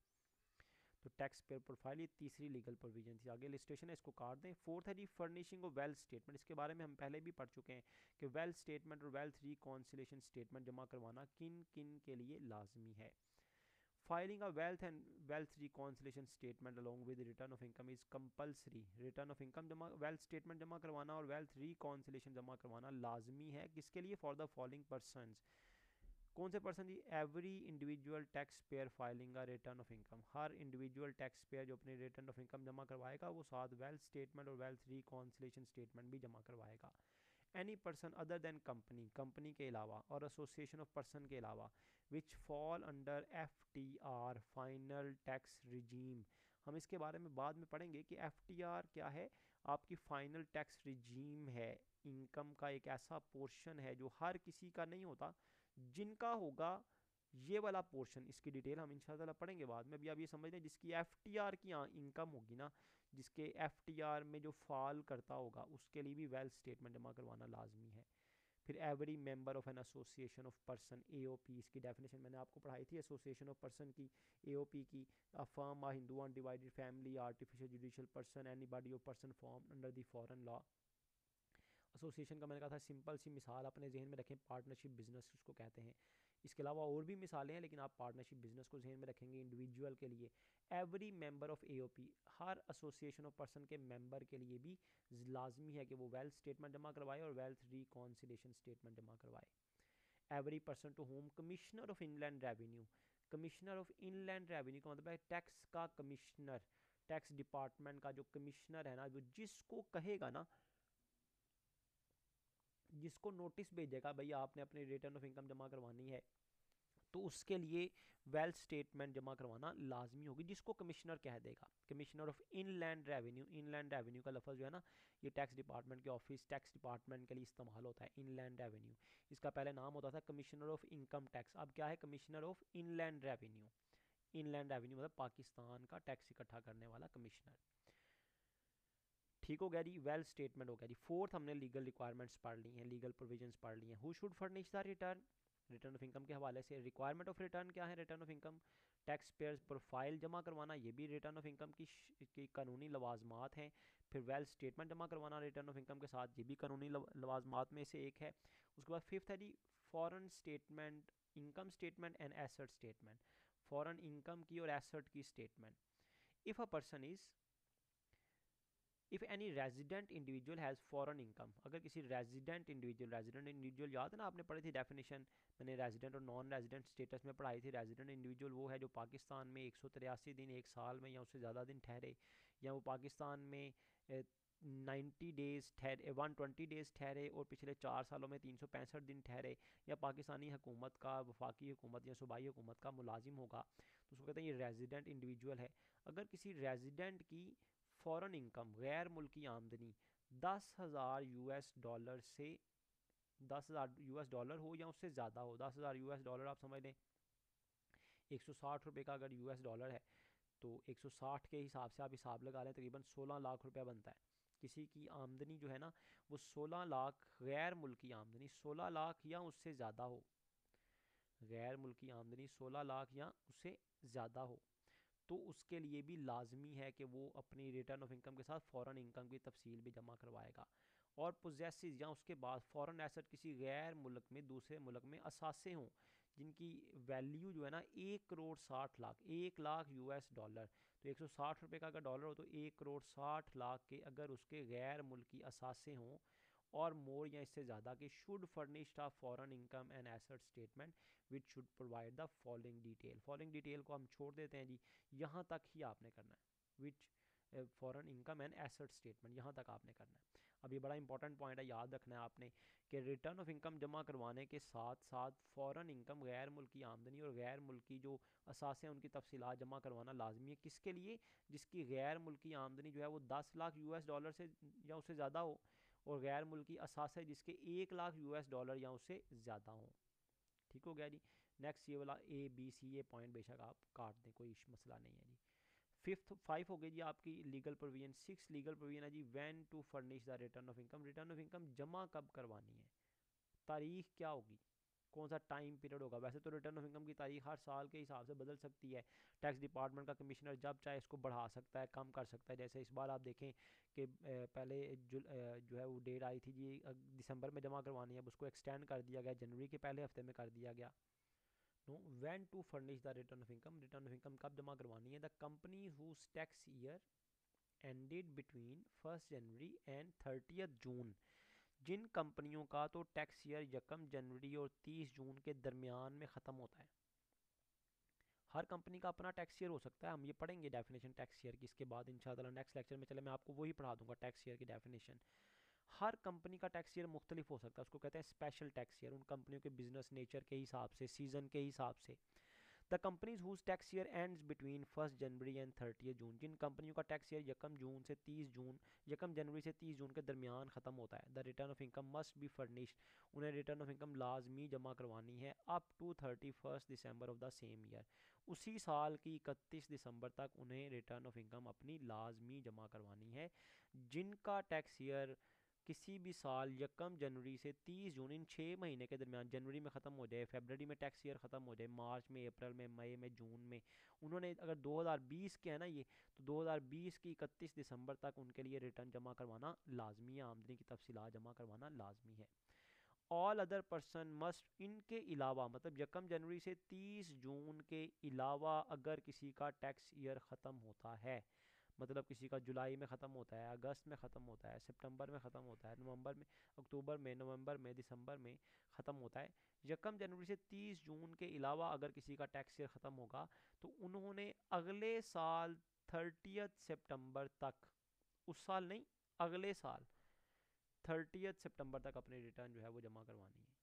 तो टैक्स पेयर प्रोफाइल ये तीसरी लीगल प्रोविजन थी। आगे लिस्टेशन है, इसको काट दें। फोर्थ है जी फर्निशिंग ऑफ वेल्थ स्टेटमेंट। इसके बारे में हम पहले भी पढ़ चुके हैं कि वेल्थ स्टेटमेंट और वेल्थ रिकॉन्सिलेशन स्टेटमेंट जमा करवाना किन किन के लिए लाजमी है। Filing a wealth and wealth reconciliation statement along with return of income is compulsory. Return of income जमा, वेल्थ स्टेटमेंट जमा करवाना और वेल्थ रिकॉन्सिलेशन जमा करवाना लाजमी है। किसके लिए, फॉर द फॉलोइंग पर्सनस। कौन से पर्सन जी, every individual tax payer filing का रिटर्न ऑफ इनकम। हर इंडिविजुअल टैक्स पेयर जो अपने रिटर्न ऑफ इनकम जमा करवाएगा वो साथ वेल्थ स्टेटमेंट और वेल्थ रिकॉन्सिलेशन स्टेटमेंट भी जमा करवाएगा। Any person other than company, company के अलावा और एसोसिएशन ऑफ पर्सन के अलावा which fall under F T R final tax regime, हम इसके बारे में बाद में पढ़ेंगे कि एफ टी आर क्या है, आपकी फाइनल टैक्स रिजीम है, इनकम का एक ऐसा पोर्शन है जो हर किसी का नहीं होता, जिनका होगा ये वाला पोर्शन, इसकी डिटेल हम इंशाल्लाह पढ़ेंगे बाद में। अभी आप ये समझ लें जिसकी एफ टी आर की इनकम होगी ना, जिसके एफ टी आर में जो फॉल करता होगा, उसके लिए भी वेल्थ स्टेटमेंट जमा करवाना लाजमी है। फिर every member of an association of person, A O P, इसकी डेफिनेशन मैंने आपको पढ़ाई थी एसोसिएशन ऑफ पर्सन की, ए ओ पी की, a firm, a Hindu undivided family, artificial judicial person, any body of person form under the foreign law. Association का मैंने कहा था सिंपल सी मिसाल अपने जहन में रखें, पार्टनरशिप बिजनेस उसको कहते हैं। इसके अलावा और भी मिसालें हैं, लेकिन आप पार्टनरशिप बिजनेस को जहन में रखेंगे। इंडिविजुअल के लिए every member of A O P, हर एसोसिएशन ऑफ पर्सन के मेंबर के लिए भी लाजमी है कि वो वेल्थ स्टेटमेंट जमा करवाए और वेल्थ रिकॉन्सिलेशन स्टेटमेंट जमा करवाए। Every person to home commissioner of inland revenue, commissioner of inland revenue का मतलब है टैक्स का कमिश्नर, टैक्स डिपार्टमेंट का जो कमिश्नर है ना, वो जिसको कहेगा ना, जिसको नोटिस भेजेगा भाई आपने अपनी रिटर्न ऑफ इनकम जमा करवानी है, तो उसके लिए वेल्थ स्टेटमेंट जमा करवाना लाजमी होगी, जिसको कमिश्नर कह देगा। Commissioner of inland revenue, inland revenue का लफ्ज़ जो है ना, ये टैक्स डिपार्टमेंट के ऑफिस, टैक्स डिपार्टमेंट के लिए इस्तेमाल होता है, इनलैंड रेवेन्यू। इसका पहले नाम होता था कमिश्नर ऑफ इनकम टैक्स, अब क्या है, commissioner of inland revenue. Inland revenue मतलब पाकिस्तान का टैक्स इकट्ठा करने वाला कमिश्नर। ठीक हो गया जी, वेल्थ स्टेटमेंट हो गया जी। फोर्थ हमने लीगल रिक्वायरमेंट्स पढ़ ली हैं, लीगल प्रोविजंस पढ़ ली हैं। Who should furnish the return, return of income के हवाले से। रिक्वायरमेंट ऑफ रिटर्न क्या है, return of income, tax pairs profile जमा करवाना, ये भी रिटर्न ऑफ इनकम की, की कानूनी लवाजमात हैं। फिर वेल्थ स्टेटमेंट जमा करवाना रिटर्न ऑफ इनकम के साथ, ये भी कानूनी लवाजमात में से एक है। उसके बाद फिफ्थ है जी foreign statement, income statement and asset statement, foreign income की और एसेट की statement. If a person is, if any resident individual has foreign income, अगर किसी रेजिडेंट इंडिविजुअल, रेजिडेंट इंडिविजुअल याद है ना, आपने पढ़ी थी डेफिनेशन, मैंने रेजिडेंट और नॉन रेजिडेंट स्टेटस में पढ़ाई थी। रेजिडेंट इंडिविजुअल वो है जो पाकिस्तान में एक सौ तिरासी दिन एक साल में या उससे ज़्यादा दिन ठहरे, या वो पाकिस्तान में नाइन्टी डेज़ ठहरे, वन ट्वेंटी डेज़ ठहरे और पिछले चार सालों में तीन सौ पैंसठ दिन ठहरे, या पाकिस्तानी हुकूमत का, वफाकी हुकूमत या सूबाई हुकूमत का मुलाजिम होगा, तो उसको कहते हैं ये रेजिडेंट इंडिविजुअल है। अगर किसी रेजिडेंट की फॉरेन इनकम, गैर मुल्की आमदनी दस हज़ार यू एस डॉलर से, दस हज़ार यू एस डॉलर हो या उससे ज़्यादा हो, दस हज़ार यू एस डॉलर आप समझ लें एक सौ साठ रुपये का अगर यू एस डॉलर है, तो एक सौ साठ के हिसाब से आप हिसाब लगा लें, तकरीबन सोलह लाख रुपया बनता है। किसी की आमदनी जो है ना, वो सोलह लाख, गैर मुल्की आमदनी सोलह लाख या उससे ज़्यादा हो, गैर मुल्की आमदनी सोलह लाख या उससे ज़्यादा हो, तो उसके लिए भी लाजमी है कि वो अपनी रिटर्न ऑफ इनकम के साथ फ़ॉरेन इनकम की तफसील भी जमा करवाएगा। और पोजेसिस या उसके बाद फ़ॉरेन एसेट किसी गैर मुल्क में, दूसरे मुल्क में असासे हों, जिनकी वैल्यू जो है ना एक करोड़ साठ लाख, एक लाख यूएस डॉलर, तो एक सौ साठ रुपये का अगर डॉलर हो तो एक करोड़ साठ लाख के अगर उसके गैर मुल्की असासे हों और मोर या इससे ज़्यादा के, should furnish the foreign income and asset statement which should provide the following detail. Following detail को हम छोड़ देते हैं जी, यहाँ तक ही आपने करना है, which foreign income and asset statement, यहाँ तक आपने करना है। अब ये बड़ा इंपॉर्टेंट पॉइंट है, याद रखना है आपने कि रिटर्न ऑफ इनकम जमा करवाने के साथ साथ फॉरेन इनकम, गैर मुल्की आमदनी और गैर मुल्की जो असासे हैं उनकी तफसीलात जमा करवाना लाजमी है। किसके लिए, जिसकी गैर मुल्की आमदनी जो है वो दस लाख यूएस डॉलर से या उससे ज़्यादा हो, और गैर मुल्की असासे जिसके एक लाख यूएस डॉलर या उससे ज़्यादा हो। ठीक हो गया जी। नेक्स्ट ये वाला ए बी सी ये पॉइंट बेशक आप काट दें, कोई मसला नहीं है जी। फिफ्थ फाइव हो गई जी आपकी legal provision. Six legal provision है जी when to furnish the return of income, return of income जमा कब करवानी है, तारीख क्या होगी, कौन सा टाइम पीरियड होगा। वैसे तो रिटर्न ऑफ इनकम की तारीख हर साल के हिसाब से बदल सकती है, टैक्स डिपार्टमेंट का कमिश्नर जब चाहे इसको बढ़ा सकता है, कम कर सकता है। जैसे इस बार आप देखें कि पहले जो जो है वो डेट आई थी जी दिसंबर में जमा करवानी है, अब उसको एक्सटेंड कर दिया गया, जनवरी के पहले हफ्ते में कर दिया गया। No, when to furnish the return of income, return of income कब जमा करवानी है। The company whose tax year ended between first January and thirtieth June, जिन कंपनियों का तो टैक्स ईयर यकम जनवरी और तीस जून के दरमियान में ख़त्म होता है। हर कंपनी का अपना टैक्स ईयर हो सकता है, हम ये पढ़ेंगे डेफिनेशन टैक्स ईयर की इसके बाद इंशाल्लाह नेक्स्ट लेक्चर में। चले मैं आपको वही पढ़ा दूंगा टैक्स ईयर की डेफिनेशन। हर कंपनी का टैक्स ईयर मुख्तलिफ हो सकता है, उसको कहते हैं स्पेशल टैक्स ईयर, उन कंपनियों के बिजनेस नेचर के हिसाब से, सीज़न के हिसाब से। The companies whose tax year ends between first January and thirty June, जिन कंपनियों का टैक्स ईयर यकम जून से तीस जून यकम जनवरी से तीस जून के दरमियान ख़त्म होता है, the return of income must be furnished, उन्हें रिटर्न ऑफ इनकम लाजमी जमा करवानी है up to thirty first December of the same year, उसी साल की इकतीस दिसंबर तक उन्हें रिटर्न ऑफ इनकम अपनी लाजमी जमा करवानी है। जिनका टैक्स ईयर किसी भी साल यकम जनवरी से तीस जून इन छः महीने के दरमियान, जनवरी में ख़त्म हो जाए, फरवरी में टैक्स ईयर ख़त्म हो जाए, मार्च में, अप्रैल में, मई में, जून में, उन्होंने अगर दो हज़ार बीस के है ना ये, तो दो हज़ार बीस की इकतीस दिसंबर तक उनके लिए रिटर्न जमा करवाना लाजमी है, आमदनी की तफसीलात जमा करवाना लाजमी है। ऑल अदर पर्सन मस्ट, इनके अलावा मतलब यकम जनवरी से तीस जून के अलावा अगर किसी का टैक्स ईयर ख़त्म होता है, मतलब किसी का जुलाई में ख़त्म होता है, अगस्त में ख़त्म होता है, सितंबर में ख़त्म होता है, नवंबर में, अक्टूबर में, नवंबर में, दिसंबर में ख़त्म होता है, यकम जनवरी से तीस जून के अलावा अगर किसी का टैक्स ईयर ख़त्म होगा तो उन्होंने अगले साल थर्टियथ सितंबर तक, उस साल नहीं अगले साल थर्टियथ सितंबर तक अपने रिटर्न जो है वो जमा करवानी है।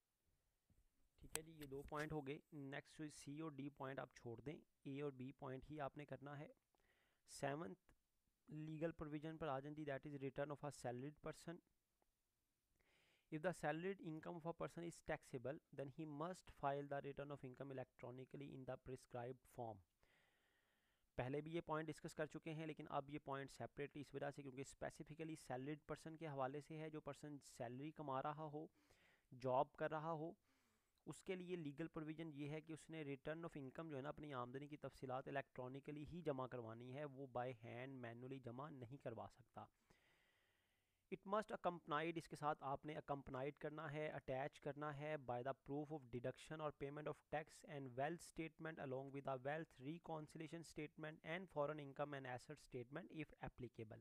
ठीक है जी, ये दो पॉइंट हो गए। नेक्स्ट सी और डी पॉइंट आप छोड़ दें, ए और बी पॉइंट ही आपने करना है। सेवंथ लीगल प्रोविजन पर आ जाती, that is return of a salaried person. If the salaried income of a person is taxable then he must file the return of income electronically in the prescribed form. पहले भी ये point discuss कर चुके हैं, लेकिन अब ये point separately इस वजह से क्योंकि स्पेसिफिकली सैलरीड पर्सन के हवाले से है, जो पर्सन सैलरी कमा रहा हो, जॉब कर रहा हो, उसके लिए लीगल प्रोविज़न ये है कि उसने रिटर्न ऑफ इनकम जो है ना अपनी आमदनी की तफसीलात इलेक्ट्रॉनिकली ही जमा करवानी है, वो बाय हैंड मैनुअली जमा नहीं करवा सकता। इट मस्ट अकम्पनाइड, इसके साथ आपने अकम्पनाइड करना है, अटैच करना है by the proof of deduction और payment of tax and wealth statement along with the wealth reconciliation statement and foreign income and asset statement if applicable.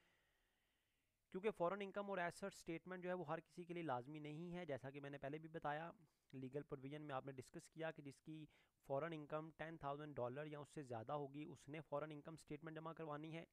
क्योंकि फॉरेन इनकम और एसेट स्टेटमेंट जो है वो हर किसी के लिए लाजमी नहीं है, जैसा कि मैंने पहले भी बताया लीगल प्रोविजन में आपने डिस्कस किया कि जिसकी foreign income ten thousand dollar या उससे ज़्यादा होगी उसने फॉरेन इनकम स्टेटमेंट जमा करवानी है,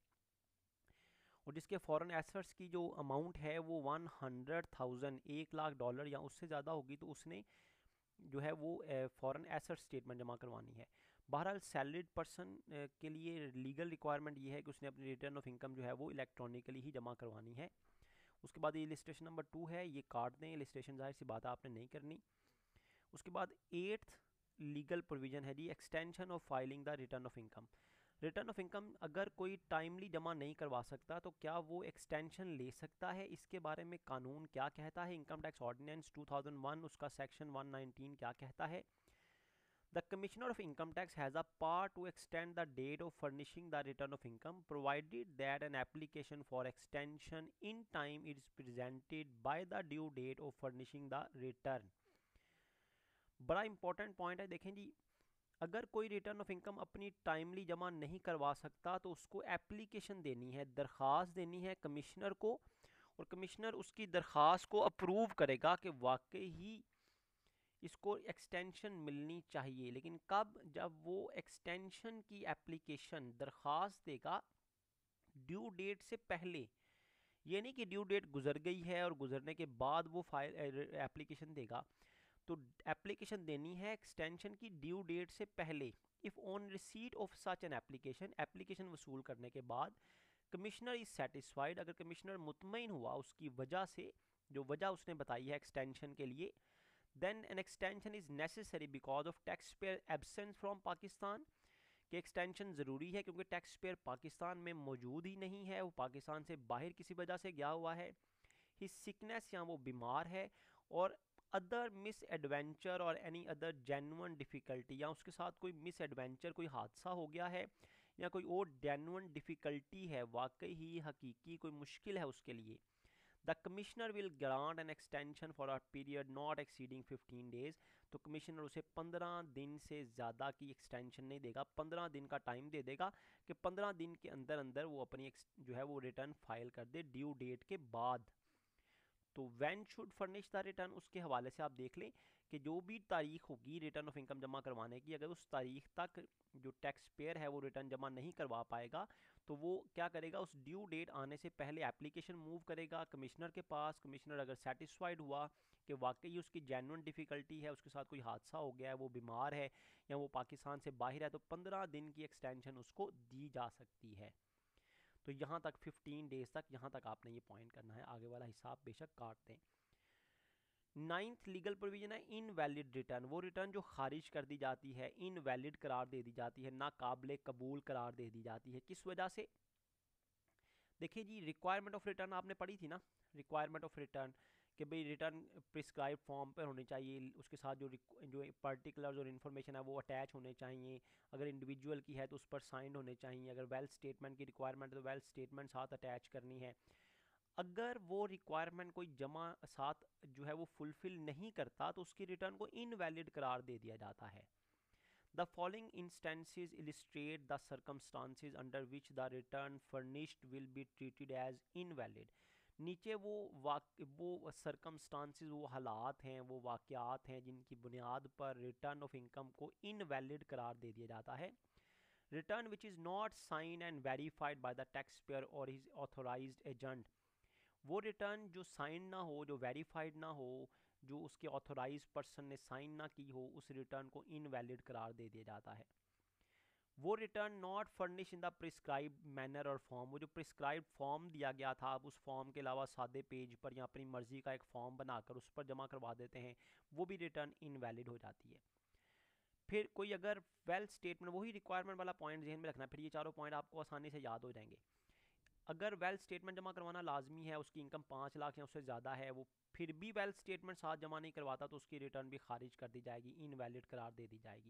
और जिसके फॉरेन एसेट्स की जो अमाउंट है वो वन हंड्रेड थाउजेंड एक लाख डॉलर या उससे ज़्यादा होगी तो उसने जो है वो फॉरेन एसेट स्टेटमेंट जमा करवानी है। बहरहाल सैलरीड पर्सन के लिए लीगल रिक्वायरमेंट ये है कि उसने अपनी रिटर्न ऑफ इनकम जो है वो इलेक्ट्रॉनिकली ही जमा करवानी है। उसके बाद ये इलिस्ट्रेशन नंबर टू है, ये काट दें, इलिस्ट्रेशन जाहिर सी बात आपने नहीं करनी। उसके बाद एट्थ लीगल प्रोविजन है जी, extension of filing the return of income. Return of income अगर कोई टाइमली जमा नहीं करवा सकता तो क्या वो एक्सटेंशन ले सकता है, इसके बारे में कानून क्या कहता है, income tax ordinance two thousand one उसका सेक्शन वन नाइनटीन क्या कहता है। The Commissioner of Income Tax has a power to extend the date of furnishing the return of income provided that an application for extension in time is presented by the due date of furnishing the return। बड़ा important point है, देखें जी, अगर कोई return of income अपनी timely जमा नहीं करवा सकता तो उसको एप्लीकेशन देनी है, दरख्वास्त देनी है कमिश्नर को, और कमिश्नर उसकी दरख्वास्त को अप्रूव करेगा कि वाकई ही इसको एक्सटेंशन मिलनी चाहिए। लेकिन कब, जब वो एक्सटेंशन की एप्लीकेशन दरख्वास्त देगा ड्यू डेट से पहले, ये नहीं कि ड्यू डेट गुजर गई है और गुजरने के बाद वो फाइल एप्लीकेशन देगा, तो एप्लीकेशन देनी है एक्सटेंशन की ड्यू डेट से पहले। If on receipt of such an application, application वसूल करने के बाद कमिश्नर इज सेटिस्फाइड, अगर कमिश्नर मुतमईन हुआ उसकी वजह से, जो वजह उसने बताई है एक्सटेंशन के लिए, then an extension is necessary because of tax payer absence from Pakistan, कि एक्सटेंशन ज़रूरी है क्योंकि टैक्स पेयर पाकिस्तान में मौजूद ही नहीं है, वो पाकिस्तान से बाहर किसी वजह से गया हुआ है, ही सिकनेस या वो बीमार है, और अदर मिस एडवेंचर और एनी अदर जेन्युइन डिफ़िकल्टी, या उसके साथ कोई मिस एडवेंचर, कोई हादसा हो गया है या कोई और जेन्युइन डिफ़िकल्टी है, वाकई ही हकीकी कोई मुश्किल है उसके लिए, the commissioner will grant an extension for a period not exceeding fifteen days, तो कमिश्नर उसे पंद्रह दिन से ज़्यादा की एक्सटेंशन नहीं देगा, पंद्रह दिन का टाइम दे देगा कि पंद्रह दिन के अंदर अंदर वो अपनी जो है वो रिटर्न फाइल कर दे ड्यू डेट के बाद। तो when should furnish the return, उसके हवाले से आप देख लें कि जो भी तारीख होगी रिटर्न ऑफ इनकम जमा करवाने की, अगर उस तारीख तक जो टैक्स पेयर है वो रिटर्न जमा नहीं करवा पाएगा तो वो क्या करेगा, उस ड्यू डेट आने से पहले एप्लीकेशन मूव करेगा कमिश्नर के पास। कमिश्नर अगर सेटिस्फाइड हुआ कि वाकई उसकी जेन्युइन डिफ़िकल्टी है, उसके साथ कोई हादसा हो गया है, वो बीमार है या वो पाकिस्तान से बाहर है, तो पंद्रह दिन की एक्सटेंशन उसको दी जा सकती है। तो यहाँ तक फिफ्टीन डेज तक, यहाँ तक आपने ये पॉइंट करना है, आगे वाला हिसाब बेशक काट दें। नाइन्थ लीगल प्रोविजन है इनवैलिड रिटर्न, वो रिटर्न जो खारिज कर दी जाती है, इनवैलिड करार दे दी जाती है, नाकाबिले कबूल करार दे दी जाती है। किस वजह से? देखिए जी, रिक्वायरमेंट ऑफ रिटर्न आपने पढ़ी थी ना, रिक्वायरमेंट ऑफ रिटर्न कि भाई रिटर्न प्रिस्क्राइब फॉर्म पर होने चाहिए, उसके साथ जो जो पर्टिकुलर और इन्फॉर्मेशन है वो अटैच होने चाहिए, अगर इंडिविजुअल की है तो उस पर साइन होने चाहिए, अगर वेल्थ स्टेटमेंट की रिक्वायरमेंट है तो वेल्थ स्टेटमेंट साथ अटैच करनी है। अगर वो रिक्वायरमेंट कोई जमा साथ जो है वो फुलफिल नहीं करता तो उसकी रिटर्न को इनवैलिड करार दे दिया जाता है। The following instances illustrate the circumstances under which the return furnished will be treated as invalid. नीचे वो वाक वो सर्कमस्टांसिस, वो हालात हैं, वो वाक़यात हैं जिनकी बुनियाद पर रिटर्न ऑफ इनकम को इनवैलिड करार दे दिया जाता है। Return which is not sign and verified by the tax payer और हिज ऑथोराइज्ड एजेंट, वो रिटर्न जो साइन ना हो, जो वेरीफाइड ना हो, जो उसके ऑथोराइज पर्सन ने साइन ना की हो, उस रिटर्न को इनवैलिड करार दे दिया जाता है। वो return not furnish in the prescribe manner और फॉर्म, वो जो प्रिस्क्राइब फॉर्म दिया गया था, आप उस फॉर्म के अलावा सादे पेज पर या अपनी मर्जी का एक फॉर्म बनाकर उस पर जमा करवा देते हैं, वो भी रिटर्न इनवैलिड हो जाती है। फिर कोई अगर वेल्थ स्टेटमेंट, वही रिक्वायरमेंट वाला पॉइंट ध्यान में रखना, फिर ये चारों पॉइंट आपको आसानी से याद हो जाएंगे। अगर वेल्थ स्टेटमेंट जमा करवाना लाजमी है, उसकी इनकम पाँच लाख या उससे ज़्यादा है, वो फिर भी वेल्थ स्टेटमेंट साथ जमा नहीं करवाता तो उसकी रिटर्न भी खारिज कर दी जाएगी, इनवैलिड करार दे दी जाएगी।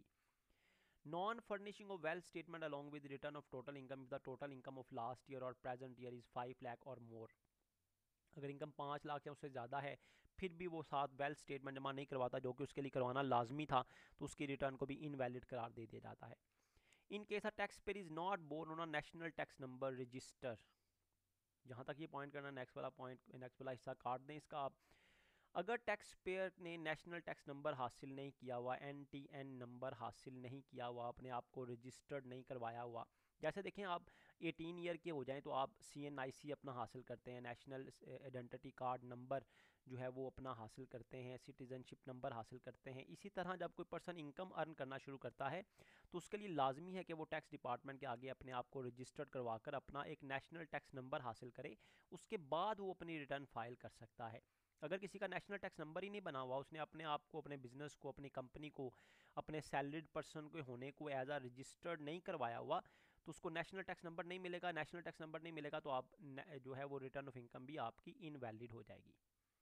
Non furnishing of wealth statement along with return of total income if the total income of last year और present year is five lakh और मोर, अगर इनकम पाँच लाख या उससे ज़्यादा है फिर भी वो साथ वेल्थ स्टेटमेंट जमा नहीं करवाता जो कि उसके लिए करवाना लाजमी था, तो उसकी रिटर्न को भी इनवैलिड करार दे दिया जाता है। In case a tax payer is not borne on a national tax number register, जहाँ तक ये पॉइंट करना, नेक्स्ट वाला पॉइंट, नेक्स्ट वाला हिस्सा काट दें इसका आप। अगर टैक्स पेयर ने नेशनल टैक्स नंबर हासिल नहीं किया हुआ, एन टी एन नंबर हासिल नहीं किया हुआ, अपने आप को रजिस्टर्ड नहीं करवाया हुआ, जैसे देखें आप एटीन ईयर के हो जाएं तो आप सी एन आई सी अपना हासिल करते हैं, नेशनल आइडेंटिटी कार्ड नंबर जो है वो अपना हासिल करते हैं, सिटीजनशिप नंबर हासिल करते हैं। इसी तरह जब कोई पर्सन इनकम अर्न करना शुरू करता है तो उसके लिए लाजमी है कि वो टैक्स डिपार्टमेंट के आगे अपने आप को रजिस्टर्ड करवा कर अपना एक नेशनल टैक्स नंबर हासिल करे, उसके बाद वो अपनी रिटर्न फाइल कर सकता है। अगर किसी का नेशनल टैक्स नंबर ही नहीं बना हुआ, उसने अपने आप को, अपने बिजनेस को, अपनी कंपनी को, अपने सैलरीड पर्सन के होने को एज आ रजिस्टर्ड नहीं करवाया हुआ तो उसको नेशनल टैक्स नंबर नहीं मिलेगा। नेशनल टैक्स नंबर नहीं मिलेगा तो आप जो है वो रिटर्न ऑफ इनकम भी आपकी इनवैलिड हो जाएगी।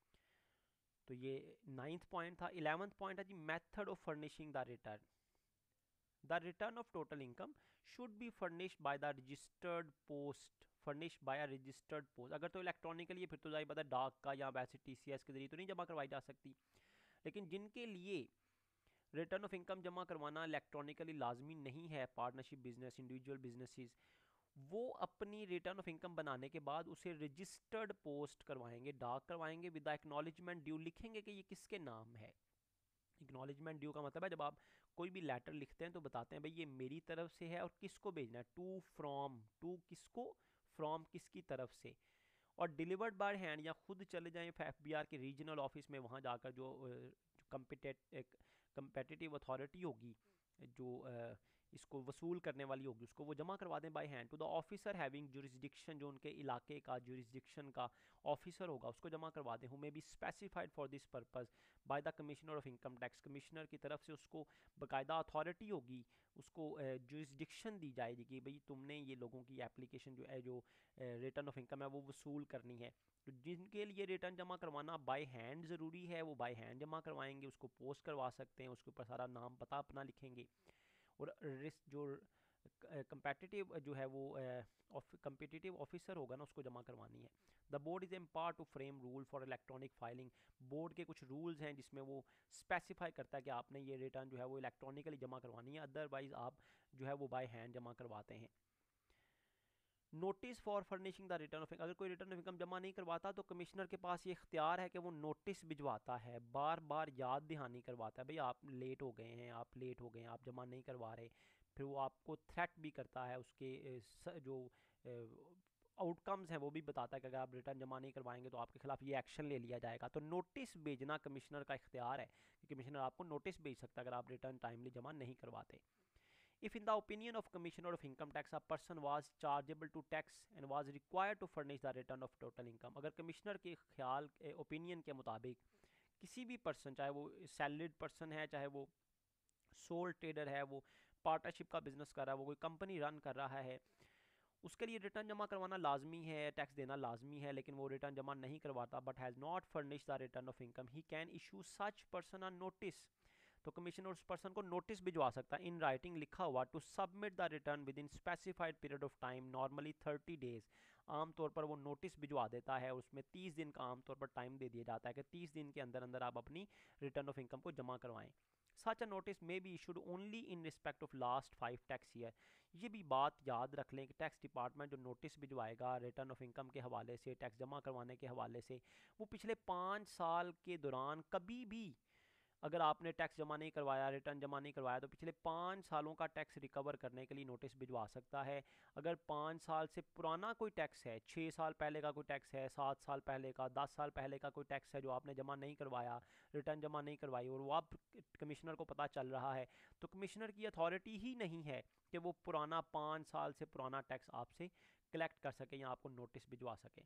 तो ये नाइन्थ पॉइंट था। इलेवंथ पॉइंट है जी method of furnishing the return. The return of total income should be furnished by the registered post, furnished by a registered post. अगर तो इलेक्ट्रॉनिकली है फिर तो जाहिर बात है डाक का या वैसे टीसीएस के जरिए तो नहीं जमा करवाई जा सकती, लेकिन जिनके लिए रिटर्न ऑफ इनकम जमा करवाना इलेक्ट्रॉनिकली लाजमी नहीं है, पार्टनरशिप बिजनेस, इंडिविजुअल बिजनेसेस, वो अपनी रिटर्न ऑफ इनकम बनाने के बाद उसे रजिस्टर्ड पोस्ट करवाएंगे, डाक करवाएंगे, विद द एक्नॉलेजमेंट ड्यू, लिखेंगे कि ये किसके नाम है। एक्नॉलेजमेंट ड्यू का मतलब है जब आप कोई भी लेटर लिखते हैं तो बताते हैं भाई ये मेरी तरफ से है और किसको भेजना है, टू फ्रॉम, टू किसको, फ्रॉम किसकी तरफ से, और डिलीवर्ड बाय हैंड, या खुद चले जाएं एफबीआर के रीजनल ऑफिस में, वहाँ जाकर जो कंपेटिटिव अथॉरिटी होगी जो uh, इसको वसूल करने वाली होगी उसको वो जमा करवा दें by hand to the officer having jurisdiction, जो उनके इलाके का जुरिस्डिक्शन का ऑफिसर होगा उसको जमा करवा दें, who may be specified for this purpose by the commissioner of income tax, commissioner की तरफ से उसको बाकायदा अथॉरिटी होगी, उसको जुरिस्डिक्शन uh, दी जाएगी कि भाई तुमने ये लोगों की एप्लीकेशन जो है जो रिटर्न ऑफ इनकम है वो वसूल करनी है। तो जिनके लिए रिटर्न जमा करवाना बाय हैंड ज़रूरी है वो बाय हैंड जमा करवाएंगे, उसको पोस्ट करवा सकते हैं, उसके ऊपर सारा नाम पता अपना लिखेंगे, और रिस्क जो कंपेटिटिव जो है वो कंपिटिटिव ऑफिसर होगा ना उसको जमा करवानी है। The board is empowered to frame rule for electronic filing, board के कुछ रूल्स हैं जिसमें वो स्पेसिफाई करता है कि आपने ये रिटर्न जो है वो इलेक्ट्रॉनिकली जमा करवानी है, अदरवाइज आप जो है वो बाय हैंड जमा करवाते हैं। Notice for furnishing the return of income, अगर कोई रिटर्न ऑफ इनकम जमा नहीं करवाता तो कमिश्नर के पास ये इख्तियार है कि वो नोटिस भिजवाता है, बार बार याद दहानी करवाता है, भाई आप लेट हो गए हैं, आप लेट हो गए हैं, आप जमा नहीं करवा रहे। फिर वो आपको थ्रेट भी करता है, उसके जो आउटकम्स हैं वो भी बताता है कि अगर आप रिटर्न जमा नहीं करवाएंगे तो आपके खिलाफ ये एक्शन ले लिया जाएगा। तो नोटिस भेजना कमिश्नर का इख्तियार है कि कमिश्नर आपको नोटिस भेज सकता है अगर आप रिटर्न टाइमली जमा नहीं करवाते। If in the opinion of Commissioner of Income Tax a person was chargeable to tax and was required to furnish the return of total income, अगर कमिश्नर के ख्याल ओपिनियन के मुताबिक किसी भी पर्सन, चाहे वो सैलरीड पर्सन है, चाहे वो सोल ट्रेडर है, वो पार्टनरशिप का बिजनेस कर रहा है, वो कोई कंपनी रन कर रहा है, उसके लिए रिटर्न जमा करवाना लाजमी है, टैक्स देना लाजमी है, लेकिन वो रिटर्न जमा नहीं करवाता, but has not furnish the return of income, he can issue such person a notice. तो कमिश्नर उस पर्सन को नोटिस भिजवा सकता है इन राइटिंग लिखा हुआ, to submit the return within specified period of time, normally thirty days. आमतौर पर वो नोटिस भिजवा देता है, उसमें तीस दिन का आमतौर पर टाइम दे दिया जाता है कि तीस दिन के अंदर अंदर आप अपनी रिटर्न ऑफ इनकम को जमा करवाएं। Such a notice may be issued only in respect of last five tax year. ये भी बात याद रख लें कि टैक्स डिपार्टमेंट जो नोटिस भिजवाएगा रिटर्न ऑफ इनकम के हवाले से, टैक्स जमा करवाने के हवाले से, वो पिछले पाँच साल के दौरान कभी भी अगर आपने टैक्स जमा नहीं करवाया, रिटर्न जमा नहीं करवाया, तो पिछले पाँच सालों का टैक्स रिकवर करने के लिए नोटिस भिजवा सकता है। अगर पाँच साल से पुराना कोई टैक्स है, छः साल पहले का कोई टैक्स है, सात साल पहले का, दस साल पहले का कोई टैक्स है जो आपने जमा नहीं करवाया, रिटर्न जमा नहीं करवाई, और वो आप कमिश्नर को पता चल रहा है, तो कमिश्नर की अथॉरिटी ही नहीं है कि वो पुराना पाँच साल से पुराना टैक्स आपसे कलेक्ट कर सके या आपको नोटिस भिजवा सके।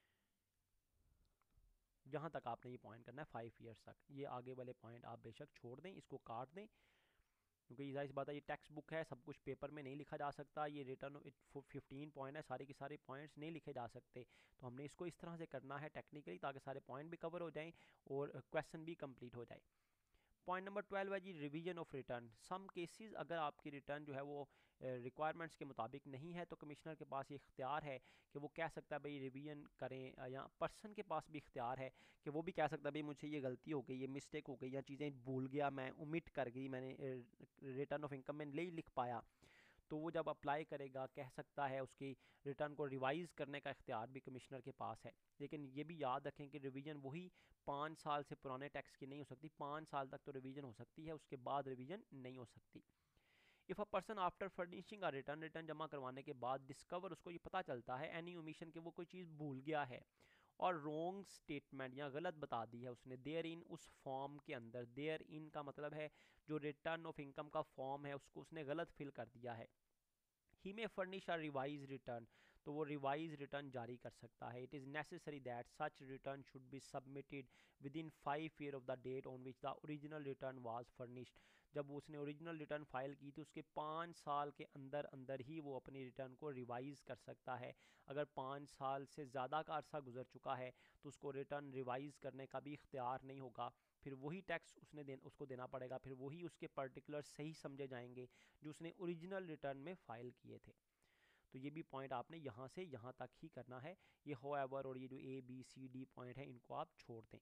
जहाँ तक आपने ये पॉइंट करना है फाइव ईयर्स तक, ये आगे वाले पॉइंट आप बेशक छोड़ दें, इसको काट दें, क्योंकि जाहिर सी बात है ये टेक्स्ट बुक है, सब कुछ पेपर में नहीं लिखा जा सकता। ये रिटर्न फिफ्टीन पॉइंट है, सारे के सारे पॉइंट्स नहीं लिखे जा सकते, तो हमने इसको इस तरह से करना है टेक्निकली, ताकि सारे पॉइंट भी कवर हो जाएं और क्वेश्चन भी कंप्लीट हो जाए। पॉइंट नंबर ट्वेल्व है जी revision of return. Some cases अगर आपकी रिटर्न जो है वो रिक्वायरमेंट्स के मुताबिक नहीं है, तो कमिश्नर के पास ये इख्तियार है कि वो कह सकता है भाई रिवीजन करें, या पर्सन के पास भी इख्तियार है कि वो भी कह सकता है भाई मुझे ये गलती हो गई, ये मिस्टेक हो गई, या चीज़ें भूल गया, मैं ओमिट कर गई, मैंने रिटर्न ऑफ इनकम में नहीं लिख पाया, तो वो जब अप्लाई करेगा कह सकता है, उसकी रिटर्न को रिवाइज़ करने का इख्तियार भी कमिश्नर के पास है। लेकिन ये भी याद रखें कि रिवीजन वही पाँच साल से पुराने टैक्स की नहीं हो सकती, पाँच साल तक तो रिवीजन हो सकती है, उसके बाद रिवीजन नहीं हो सकती। If a person after furnishing a return, return जमा करवाने के बाद डिस्कवर, उसको ये पता चलता है एनी ओमिशन के वो कोई चीज़ भूल गया है और रॉन्ग स्टेटमेंट या गलत बता दी है उसने, देयर इन उस फॉर्म के अंदर, देयर इन का मतलब है जो रिटर्न ऑफ इनकम का फॉर्म है उसको उसने गलत फिल कर दिया है, ही में फर्निश अ रिवाइज रिटर्न, तो वो रिवाइज रिटर्न जारी कर सकता है। It is necessary that such return should be submitted within five year of the date on which the original return was furnished. जब उसने ओरिजिनल रिटर्न फाइल की थी उसके पाँच साल के अंदर अंदर ही वो अपनी रिटर्न को रिवाइज कर सकता है। अगर पाँच साल से ज़्यादा का अरसा गुजर चुका है तो उसको रिटर्न रिवाइज करने का भी इख्तियार नहीं होगा, फिर वही टैक्स उसने दे उसको देना पड़ेगा, फिर वही उसके पर्टिकुलर सही समझे जाएंगे जो उसने ओरिजिनल रिटर्न में फ़ाइल किए थे। तो ये भी पॉइंट आपने यहाँ से यहाँ तक ही करना है। ये होएवर और ये जो A B C D point है इनको आप छोड़ दें।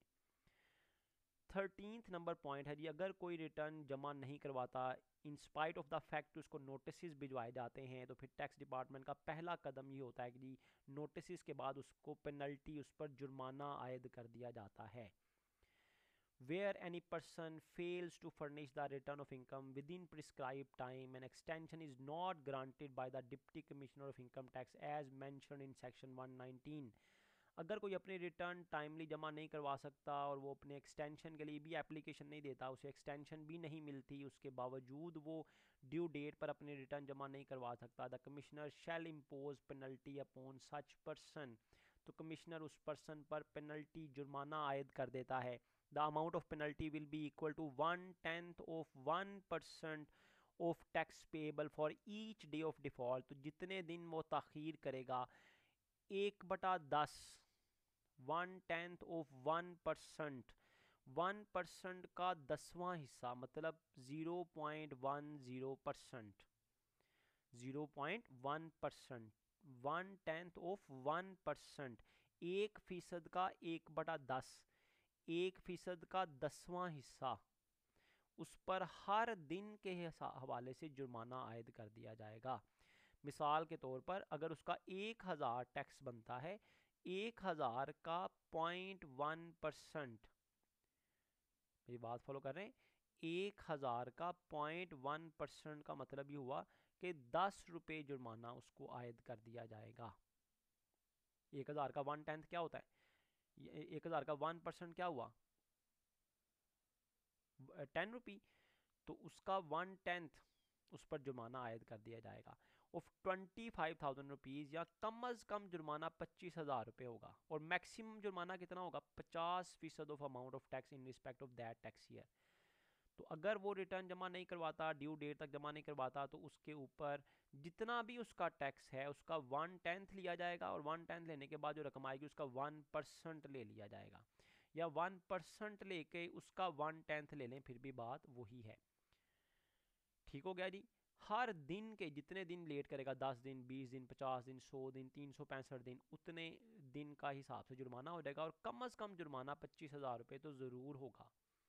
थर्टीन्थ नंबर पॉइंट है जी, अगर कोई रिटर्न जमा नहीं करवाता in spite of the fact उसको नोटिस भिजवाए जाते हैं, तो फिर टैक्स डिपार्टमेंट का पहला कदम ये होता है कि जी नोटिस के बाद उसको पेनल्टी, उस पर जुर्माना आयद कर दिया जाता है। Where any person fails to furnish the return of income within prescribed time, an extension is not granted by the Deputy Commissioner of Income Tax as mentioned in section one nineteen. अगर कोई अपनी return timely जमा नहीं करवा सकता और वो अपने एक्सटेंशन के लिए भी एप्लीकेशन नहीं देता, उसे एक्सटेंशन भी नहीं मिलती, उसके बावजूद वो ड्यू डेट पर अपनी रिटर्न जमा नहीं करवा सकता, the commissioner shall impose penalty upon such person, तो कमिश्नर उस पर्सन पर पेनल्टी जुर्माना आयद कर देता है। The amount of penalty will be equal to one tenth of one percent of tax payable for each day of default. तो जितने दिन वो ताख़ीर करेगा एक बटा दस, one tenth of one percent, one percent का दसवां हिस्सा मतलब zero point one zero percent, zero point one percent, one tenth of one percent, एक फीसद का एक बटा दस, एक फीसद का दसवां हिस्सा, उस पर हर दिन के हवाले से जुर्माना आयद कर दिया जाएगा। मिसाल के तौर पर अगर उसका एक हज़ार टैक्स बनता है, एक हज़ार का पॉइंट वन परसेंट, मेरी बात फॉलो कर रहे हैं, एक हज़ार का पॉइंट वन परसेंट का मतलब ये हुआ कि दस रुपये जुर्माना उसको आयद कर दिया जाएगा। एक हज़ार का वन टेंथ क्या होता है, एक हज़ार का वन परसेंट क्या हुआ, टेन रुपी, तो उसका वन टेंथ उस पर जुर्माना आयद कर दिया जाएगा of twenty five thousand rupees, या कम अज़ कम जुर्माना पच्चीस हज़ार रुपये होगा, और मैक्सिमम जुर्माना कितना होगा, पचास फीसद of amount of tax in respect of that tax year. तो अगर वो रिटर्न जमा नहीं करवाता, ड्यू डेट तक जमा नहीं करवाता, तो उसके ऊपर जितना भी उसका टैक्स है उसका वन टेंथ लिया जाएगा, और वन टेंथ लेने के बाद जो रकम आएगी उसका वन परसेंट ले लिया जाएगा, या वन परसेंट लेके उसका वन टेंथ ले लें, फिर भी बात वही है। ठीक हो गया जी। हर दिन के जितने दिन लेट करेगा, दस दिन, बीस दिन, पचास दिन, सौ दिन, तीन सौ पैंसठ दिन, उतने दिन का हिसाब से जुर्माना हो जाएगा, और कम अज़ कम जुर्माना पच्चीस हज़ार रुपये तो ज़रूर होगा।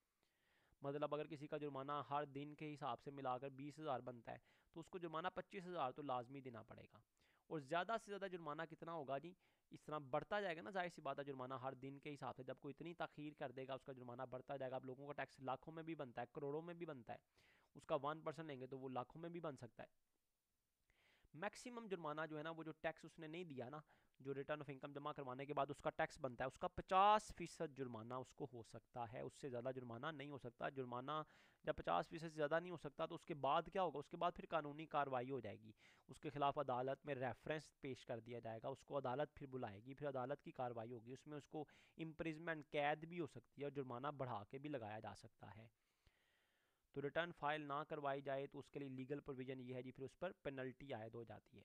मतलब अगर किसी का जुर्माना हर दिन के हिसाब से मिलाकर बीस हज़ार बनता है, तो उसको जुर्माना पच्चीस हज़ार तो लाजमी देना पड़ेगा। और ज़्यादा से ज़्यादा जुर्माना कितना होगा जी, इस तरह बढ़ता जाएगा ना, जाहिर सी बात है, जुर्माना हर दिन के हिसाब से जब कोई इतनी ताख़ीर कर देगा उसका जुर्माना बढ़ता जाएगा। अब लोगों का टैक्स लाखों में भी बनता है, करोड़ों में भी बनता है, उसका वन परसेंट लेंगे तो वो लाखों में भी बन सकता है। मैक्सिमम जुर्माना जो है ना, वो जो टैक्स उसने नहीं दिया ना, जो रिटर्न ऑफ इनकम जमा करवाने के बाद उसका टैक्स बनता है, उसका पचास फीसद जुर्माना उसको हो सकता है, उससे ज़्यादा जुर्माना नहीं हो सकता। जुर्माना जब पचास फीसद से ज़्यादा नहीं हो सकता, तो उसके बाद क्या होगा, उसके बाद फिर कानूनी कार्रवाई हो जाएगी, उसके खिलाफ अदालत में रेफरेंस पेश कर दिया जाएगा, उसको अदालत फिर बुलाएगी, फिर अदालत की कार्रवाई होगी, उसमें उसको इम्प्रिजमेंट, कैद भी हो सकती है, और जुर्माना बढ़ा के भी लगाया जा सकता है। तो रिटर्न फाइल ना करवाई जाए तो उसके लिए लीगल प्रोविजन ये है जी, फिर उस पर पेनल्टी आयद हो जाती है।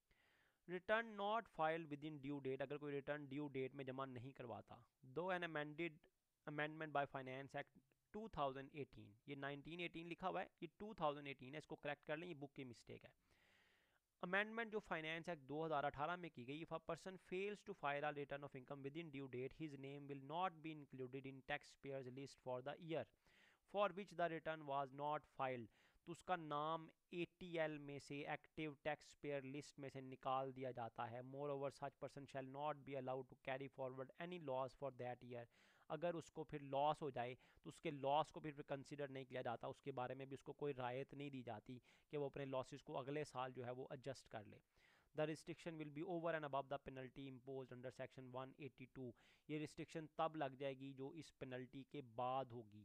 Return not filed within due date, अगर कोई रिटर्न ड्यू डेट में जमा नहीं करवाता, दो an amended amendment by finance act two thousand eighteen, ये नाइनटीन एटीन लिखा हुआ है, ये टू थाउजेंड एटीन है, इसको करेक्ट कर लें, ये बुक की मिस्टेक है। अमेंडमेंट जो फाइनेंस एक्ट दो हज़ार अठारह में की गई, if a person fails to file a return of income within due date, his name will not be included in tax payers list for the year for which the return was not filed, तो उसका नाम A T L में से, active tax payer list में से निकाल दिया जाता है। Moreover such person shall not be allowed to carry forward any loss for that year, अगर उसको फिर लॉस हो जाए तो उसके लॉस को फिर कंसिडर नहीं किया जाता, उसके बारे में भी उसको कोई रायत नहीं दी जाती कि वो अपने लॉसेस को अगले साल जो है वो एडजस्ट कर ले। The restriction will be over and above the penalty impose under section one eighty two, ये रिस्ट्रिक्शन तब लग जाएगी जो इस पेनल्टी के बाद होगी।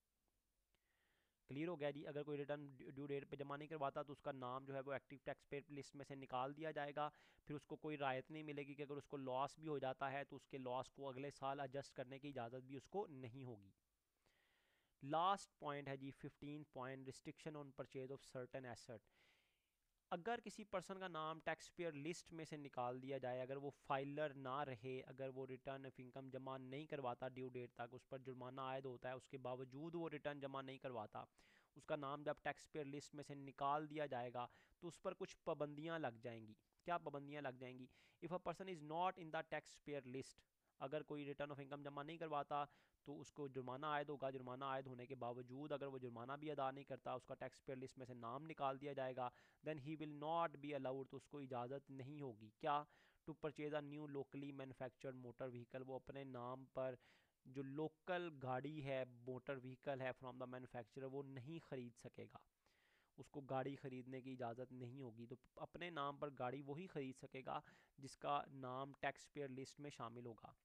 क्लियर हो गया जी। अगर कोई रिटर्न ड्यू डेट पे जमा नहीं करवाता तो उसका नाम जो है वो एक्टिव टैक्स पेयर लिस्ट में से निकाल दिया जाएगा, फिर उसको कोई रायत नहीं मिलेगी कि अगर उसको लॉस भी हो जाता है तो उसके लॉस को अगले साल एडजस्ट करने की इजाज़त भी उसको नहीं होगी। लास्ट पॉइंट है जी fifteen point, restriction on purchase of certain asset. अगर किसी पर्सन का नाम टैक्स पेयर लिस्ट में से निकाल दिया जाए, अगर वो फाइलर ना रहे, अगर वो रिटर्न ऑफ इनकम जमा नहीं करवाता ड्यू डेट तक, उस पर जुर्माना आयद होता है, उसके बावजूद वो रिटर्न जमा नहीं करवाता, उसका नाम जब टैक्स पेयर लिस्ट में से निकाल दिया जाएगा तो उस पर कुछ पाबंदियाँ लग जाएंगी। क्या पाबंदियाँ लग जाएंगी? If a person is not in the tax payer list, अगर कोई रिटर्न ऑफ इनकम जमा नहीं करवाता तो उसको जुर्माना आयद होगा, जुर्माना आयद होने के बावजूद अगर वो जुर्माना भी अदा नहीं करता, उसका टैक्स पेयर लिस्ट में से नाम निकाल दिया जाएगा, then he will not be allowed, तो उसको इजाज़त नहीं होगी क्या, to purchase a new locally manufactured motor vehicle, वो अपने नाम पर जो लोकल गाड़ी है, मोटर व्हीकल है फ्रॉम द मैन्युफैक्चरर, वो नहीं ख़रीद सकेगा, उसको गाड़ी ख़रीदने की इजाज़त नहीं होगी। तो अपने नाम पर गाड़ी वही ख़रीद सकेगा जिसका नाम टैक्स पेयर लिस्ट में शामिल होगा।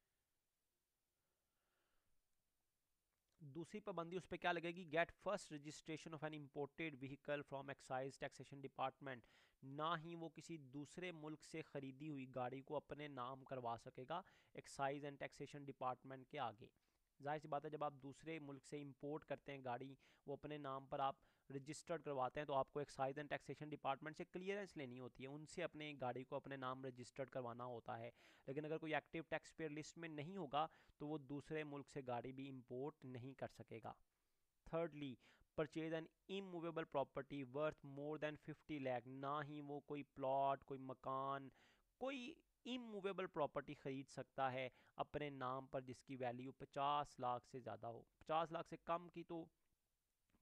दूसरी पाबंदी उस पर क्या लगेगी, get first registration of an imported vehicle from excise taxation department, ना ही वो किसी दूसरे मुल्क से ख़रीदी हुई गाड़ी को अपने नाम करवा सकेगा एक्साइज एंड टैक्सेशन डिपार्टमेंट के आगे। जाहिर सी बात है, जब आप दूसरे मुल्क से इंपोर्ट करते हैं गाड़ी, वो अपने नाम पर आप रजिस्टर्ड करवाते हैं, तो आपको एक्साइज एंड टैक्सेशन डिपार्टमेंट से क्लियरेंस लेनी होती है, उनसे अपने गाड़ी को अपने नाम रजिस्टर्ड करवाना होता है। लेकिन अगर कोई एक्टिव टैक्स पेयर लिस्ट में नहीं होगा तो वो दूसरे मुल्क से गाड़ी भी इंपोर्ट नहीं कर सकेगा। Thirdly, purchase an immovable property worth more than fifty lakh, ना ही वो कोई प्लॉट, कोई मकान, कोई इमूवेबल प्रॉपर्टी ख़रीद सकता है अपने नाम पर जिसकी वैल्यू पचास लाख से ज़्यादा हो। पचास लाख से कम की तो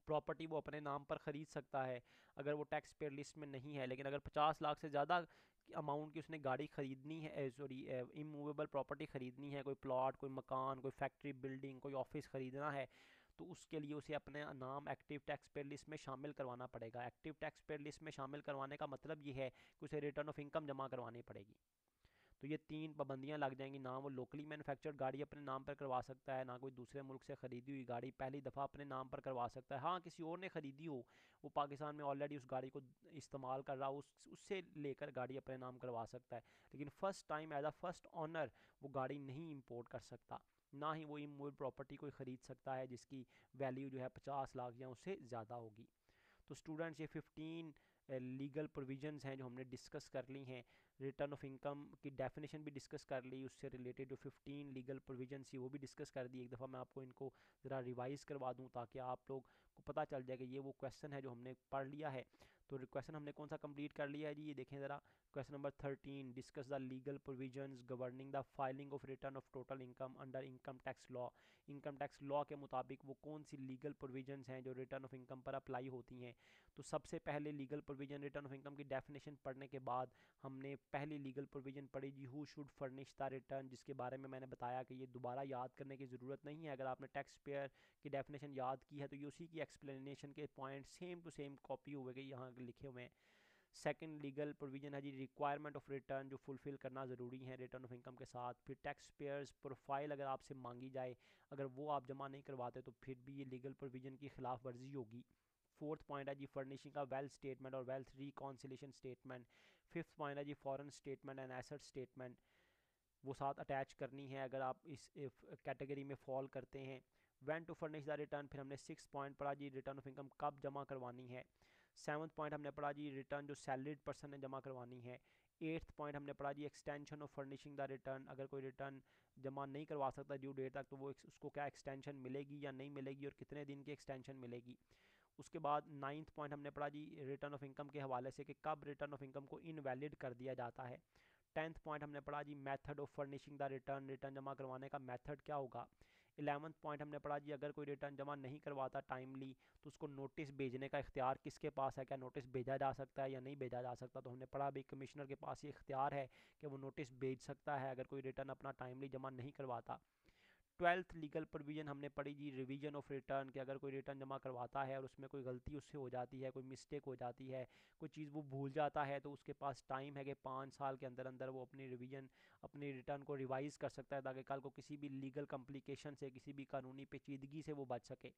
प्रॉपर्टी वो अपने नाम पर ख़रीद सकता है अगर वो टैक्स पेयर लिस्ट में नहीं है। लेकिन अगर पचास लाख से ज़्यादा अमाउंट की उसने गाड़ी ख़रीदनी है, सॉरी इमूवेबल प्रॉपर्टी ख़रीदनी है, कोई प्लॉट, कोई मकान, कोई फैक्ट्री बिल्डिंग, कोई ऑफिस ख़रीदना है, तो उसके लिए उसे अपने नाम एक्टिव टैक्स पेयर लिस्ट में शामिल करवाना पड़ेगा। एक्टिव टैक्स पेयर लिस्ट में शामिल करवाने का मतलब ये है कि उसे रिटर्न ऑफ इनकम जमा करवानी पड़ेगी। तो ये तीन पाबंदियां लग जाएंगी, ना वो लोकली मैन्युफैक्चर्ड गाड़ी अपने नाम पर करवा सकता है, ना कोई दूसरे मुल्क से ख़रीदी हुई गाड़ी पहली दफ़ा अपने नाम पर करवा सकता है। हाँ, किसी और ने ख़रीदी हो, वो पाकिस्तान में ऑलरेडी उस गाड़ी को इस्तेमाल कर रहा हो, उस उससे लेकर गाड़ी अपने नाम करवा सकता है। लेकिन first time as a first owner वो गाड़ी नहीं इम्पोर्ट कर सकता, ना ही वो इमूवेबल प्रॉपर्टी कोई ख़रीद सकता है जिसकी वैल्यू जो है पचास लाख या उससे ज़्यादा होगी। तो स्टूडेंट्स, ये फिफ्टीन लीगल प्रोविजंस हैं जो हमने डिस्कस कर ली हैं। रिटर्न ऑफ इनकम की डेफिनेशन भी डिस्कस कर ली, उससे रिलेटेड जो फिफ्टीन लीगल प्रोविजंस थी वो भी डिस्कस कर दी। एक दफ़ा मैं आपको इनको ज़रा रिवाइज़ करवा दूँ ताकि आप लोग को पता चल जाए कि ये वो क्वेश्चन है जो हमने पढ़ लिया है। तो क्वेश्चन हमने कौन सा कंप्लीट कर लिया है जी, ये देखें ज़रा। Question number thirteen, discuss the legal provisions governing the filing of return of total income under income tax law. Income tax law के मुताबिक वो कौन सी लीगल प्रोविजंस हैं जो रिटर्न ऑफ इनकम पर अप्लाई होती हैं। तो सबसे पहले legal provision return of income की डेफिनेशन पढ़ने के बाद हमने पहली लीगल प्रोविजन पढ़ी जी, who should furnish the return, जिसके बारे में मैंने बताया कि ये दोबारा याद करने की ज़रूरत नहीं है। अगर आपने टैक्स पेयर की डेफिनेशन याद की है तो ये उसी की एक्सप्लेनेशन के point same to same copy हुए गए यहाँ लिखे हुए हैं। सेकंड लीगल प्रोविजन है जी, रिक्वायरमेंट ऑफ रिटर्न, जो फुलफिल करना ज़रूरी है रिटर्न ऑफ इनकम के साथ। फिर टैक्स पेयर्स प्रोफाइल अगर आपसे मांगी जाए, अगर वो आप जमा नहीं करवाते तो फिर भी ये लीगल प्रोविजन की खिलाफ वर्जी होगी। फोर्थ पॉइंट है जी, फर्निशिंग का वेल्थ स्टेटमेंट और wealth reconciliation statement. Fifth point है जी, foreign statement and asset statement, वो साथ अटैच करनी है अगर आप इस कैटेगरी में फॉल करते हैं। When to furnish the return, फिर हमने सिक्स पॉइंट पढ़ा जी, रिटर्न ऑफ इनकम कब जमा करवानी है। सेवन्थ पॉइंट हमने पढ़ा जी, रिटर्न जो सैलरीड पर्सन ने जमा करवानी है। एट्थ पॉइंट हमने पढ़ा जी, extension of furnishing the return, अगर कोई रिटर्न जमा नहीं करवा सकता ड्यू डेट तक तो वो उसको क्या एक्सटेंशन मिलेगी या नहीं मिलेगी और कितने दिन की एक्सटेंशन मिलेगी। उसके बाद नाइन्थ पॉइंट हमने पढ़ा जी, रिटर्न ऑफ इनकम के हवाले से कि कब रिटर्न ऑफ इनकम को इनवैलिड कर दिया जाता है। टेंथ पॉइंट हमने पढ़ा जी, method of furnishing the return, return जमा करवाने का मेथड क्या होगा। इलेवंथ पॉइंट हमने पढ़ा जी, अगर कोई रिटर्न जमा नहीं करवाता टाइमली तो उसको नोटिस भेजने का इख्तियार किसके पास है, क्या नोटिस भेजा जा सकता है या नहीं भेजा जा सकता। तो हमने पढ़ा भी कमिश्नर के पास ये इख्तियार है कि वो नोटिस भेज सकता है अगर कोई रिटर्न अपना टाइमली जमा नहीं करवाता। ट्वेल्थ लीगल प्रोविजन हमने पढ़ी जी, रिवीजन ऑफ रिटर्न, कि अगर कोई रिटर्न जमा करवाता है और उसमें कोई गलती उससे हो जाती है, कोई मिस्टेक हो जाती है, कोई चीज़ वो भूल जाता है, तो उसके पास टाइम है कि पाँच साल के अंदर अंदर वो अपनी रिवीजन अपनी रिटर्न को रिवाइज़ कर सकता है ताकि कल को किसी भी लीगल कम्प्लिकेशन से, किसी भी कानूनी पेचीदगी से वो बच सके।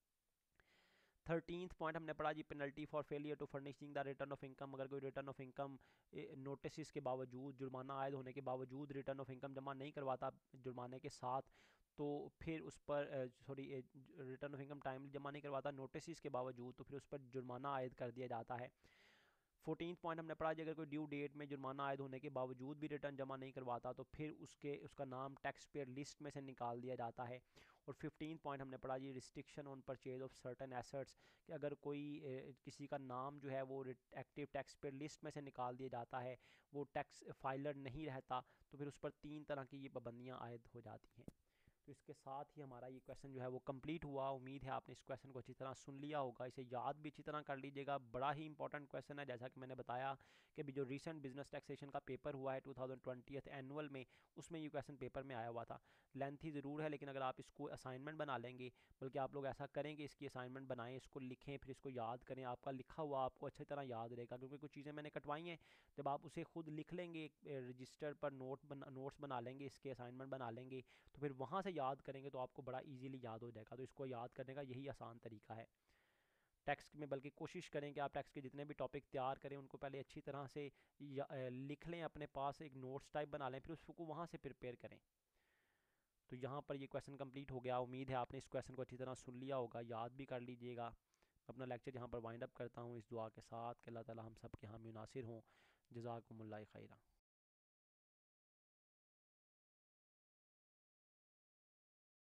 थर्टीन्थ पॉइंट हमने पढ़ा जी, penalty for failure to furnishing the return of income, अगर कोई रिटर्न ऑफ इनकम नोटिस के बावजूद, जुर्माना आयद होने के बावजूद रिटर्न ऑफ इनकम जमा नहीं करवाता जुर्माने के साथ, तो फिर उस पर sorry return of income timely जमा नहीं करवाता नोटिस के बावजूद, तो फिर उस पर जुर्माना आयद कर दिया जाता है। फोर्टीन पॉइंट हमने पढ़ा जी, अगर कोई ड्यू डेट में जुर्माना आयद होने के बावजूद भी रिटर्न जमा नहीं करवाता तो फिर उसके उसका नाम टैक्स पेयर लिस्ट में से निकाल दिया जाता है। और फिफ्टीन पॉइंट हमने पढ़ा जी, restriction on purchase of certain assets, कि अगर कोई ए, किसी का नाम जो है वो एक्टिव टैक्स पेयर लिस्ट में से निकाल दिया जाता है, वो टैक्स फाइलर नहीं रहता, तो फिर उस पर तीन तरह की ये पाबंदियाँ आयद हो जाती हैं। तो इसके साथ ही हमारा ये क्वेश्चन जो है वो कंप्लीट हुआ। उम्मीद है आपने इस क्वेश्चन को अच्छी तरह सुन लिया होगा, इसे याद भी अच्छी तरह कर लीजिएगा। बड़ा ही इंपॉर्टेंट क्वेश्चन है, जैसा कि मैंने बताया कि भी जो रीसेंट बिजनेस टैक्सेशन का पेपर हुआ है टू थाउजेंड ट्वेंटी एनुअल में, उसमें ये क्वेश्चन पेपर में आया हुआ था। लेंथी ज़रूर है लेकिन अगर आप इसको असाइनमेंट बना लेंगे, बल्कि आप लोग ऐसा करेंगे इसकी असाइनमेंट बनाएं, इसको लिखें, फिर इसको याद करें, आपका लिखा हुआ आपको अच्छी तरह याद रहेगा। क्योंकि कुछ चीज़ें मैंने कटवाई हैं, जब आप उसे खुद लिख लेंगे, रजिस्टर पर नोट बना नोट्स बना लेंगे, इसके असाइनमेंट बना लेंगे, तो फिर वहाँ से याद करेंगे तो आपको बड़ा इजीली याद हो जाएगा। तो इसको याद करने का यही आसान तरीका है टेक्स्ट में। बल्कि कोशिश करें कि आप टेक्स्ट के जितने भी टॉपिक तैयार करें उनको पहले अच्छी तरह से लिख लें, अपने पास एक नोट्स टाइप बना लें, फिर उसको वहाँ से प्रिपेयर करें। तो यहाँ पर ये क्वेश्चन कंप्लीट हो गया। उम्मीद है आपने इस क्वेश्चन को अच्छी तरह सुन लिया होगा, याद भी कर लीजिएगा। अपना लेक्चर यहाँ पर वाइंड अप करता हूँ इस दुआ के साथ कि अल्लाह ताला हम सब के हामी नासिर हों। जज़ाकुमुल्लाह खैरा।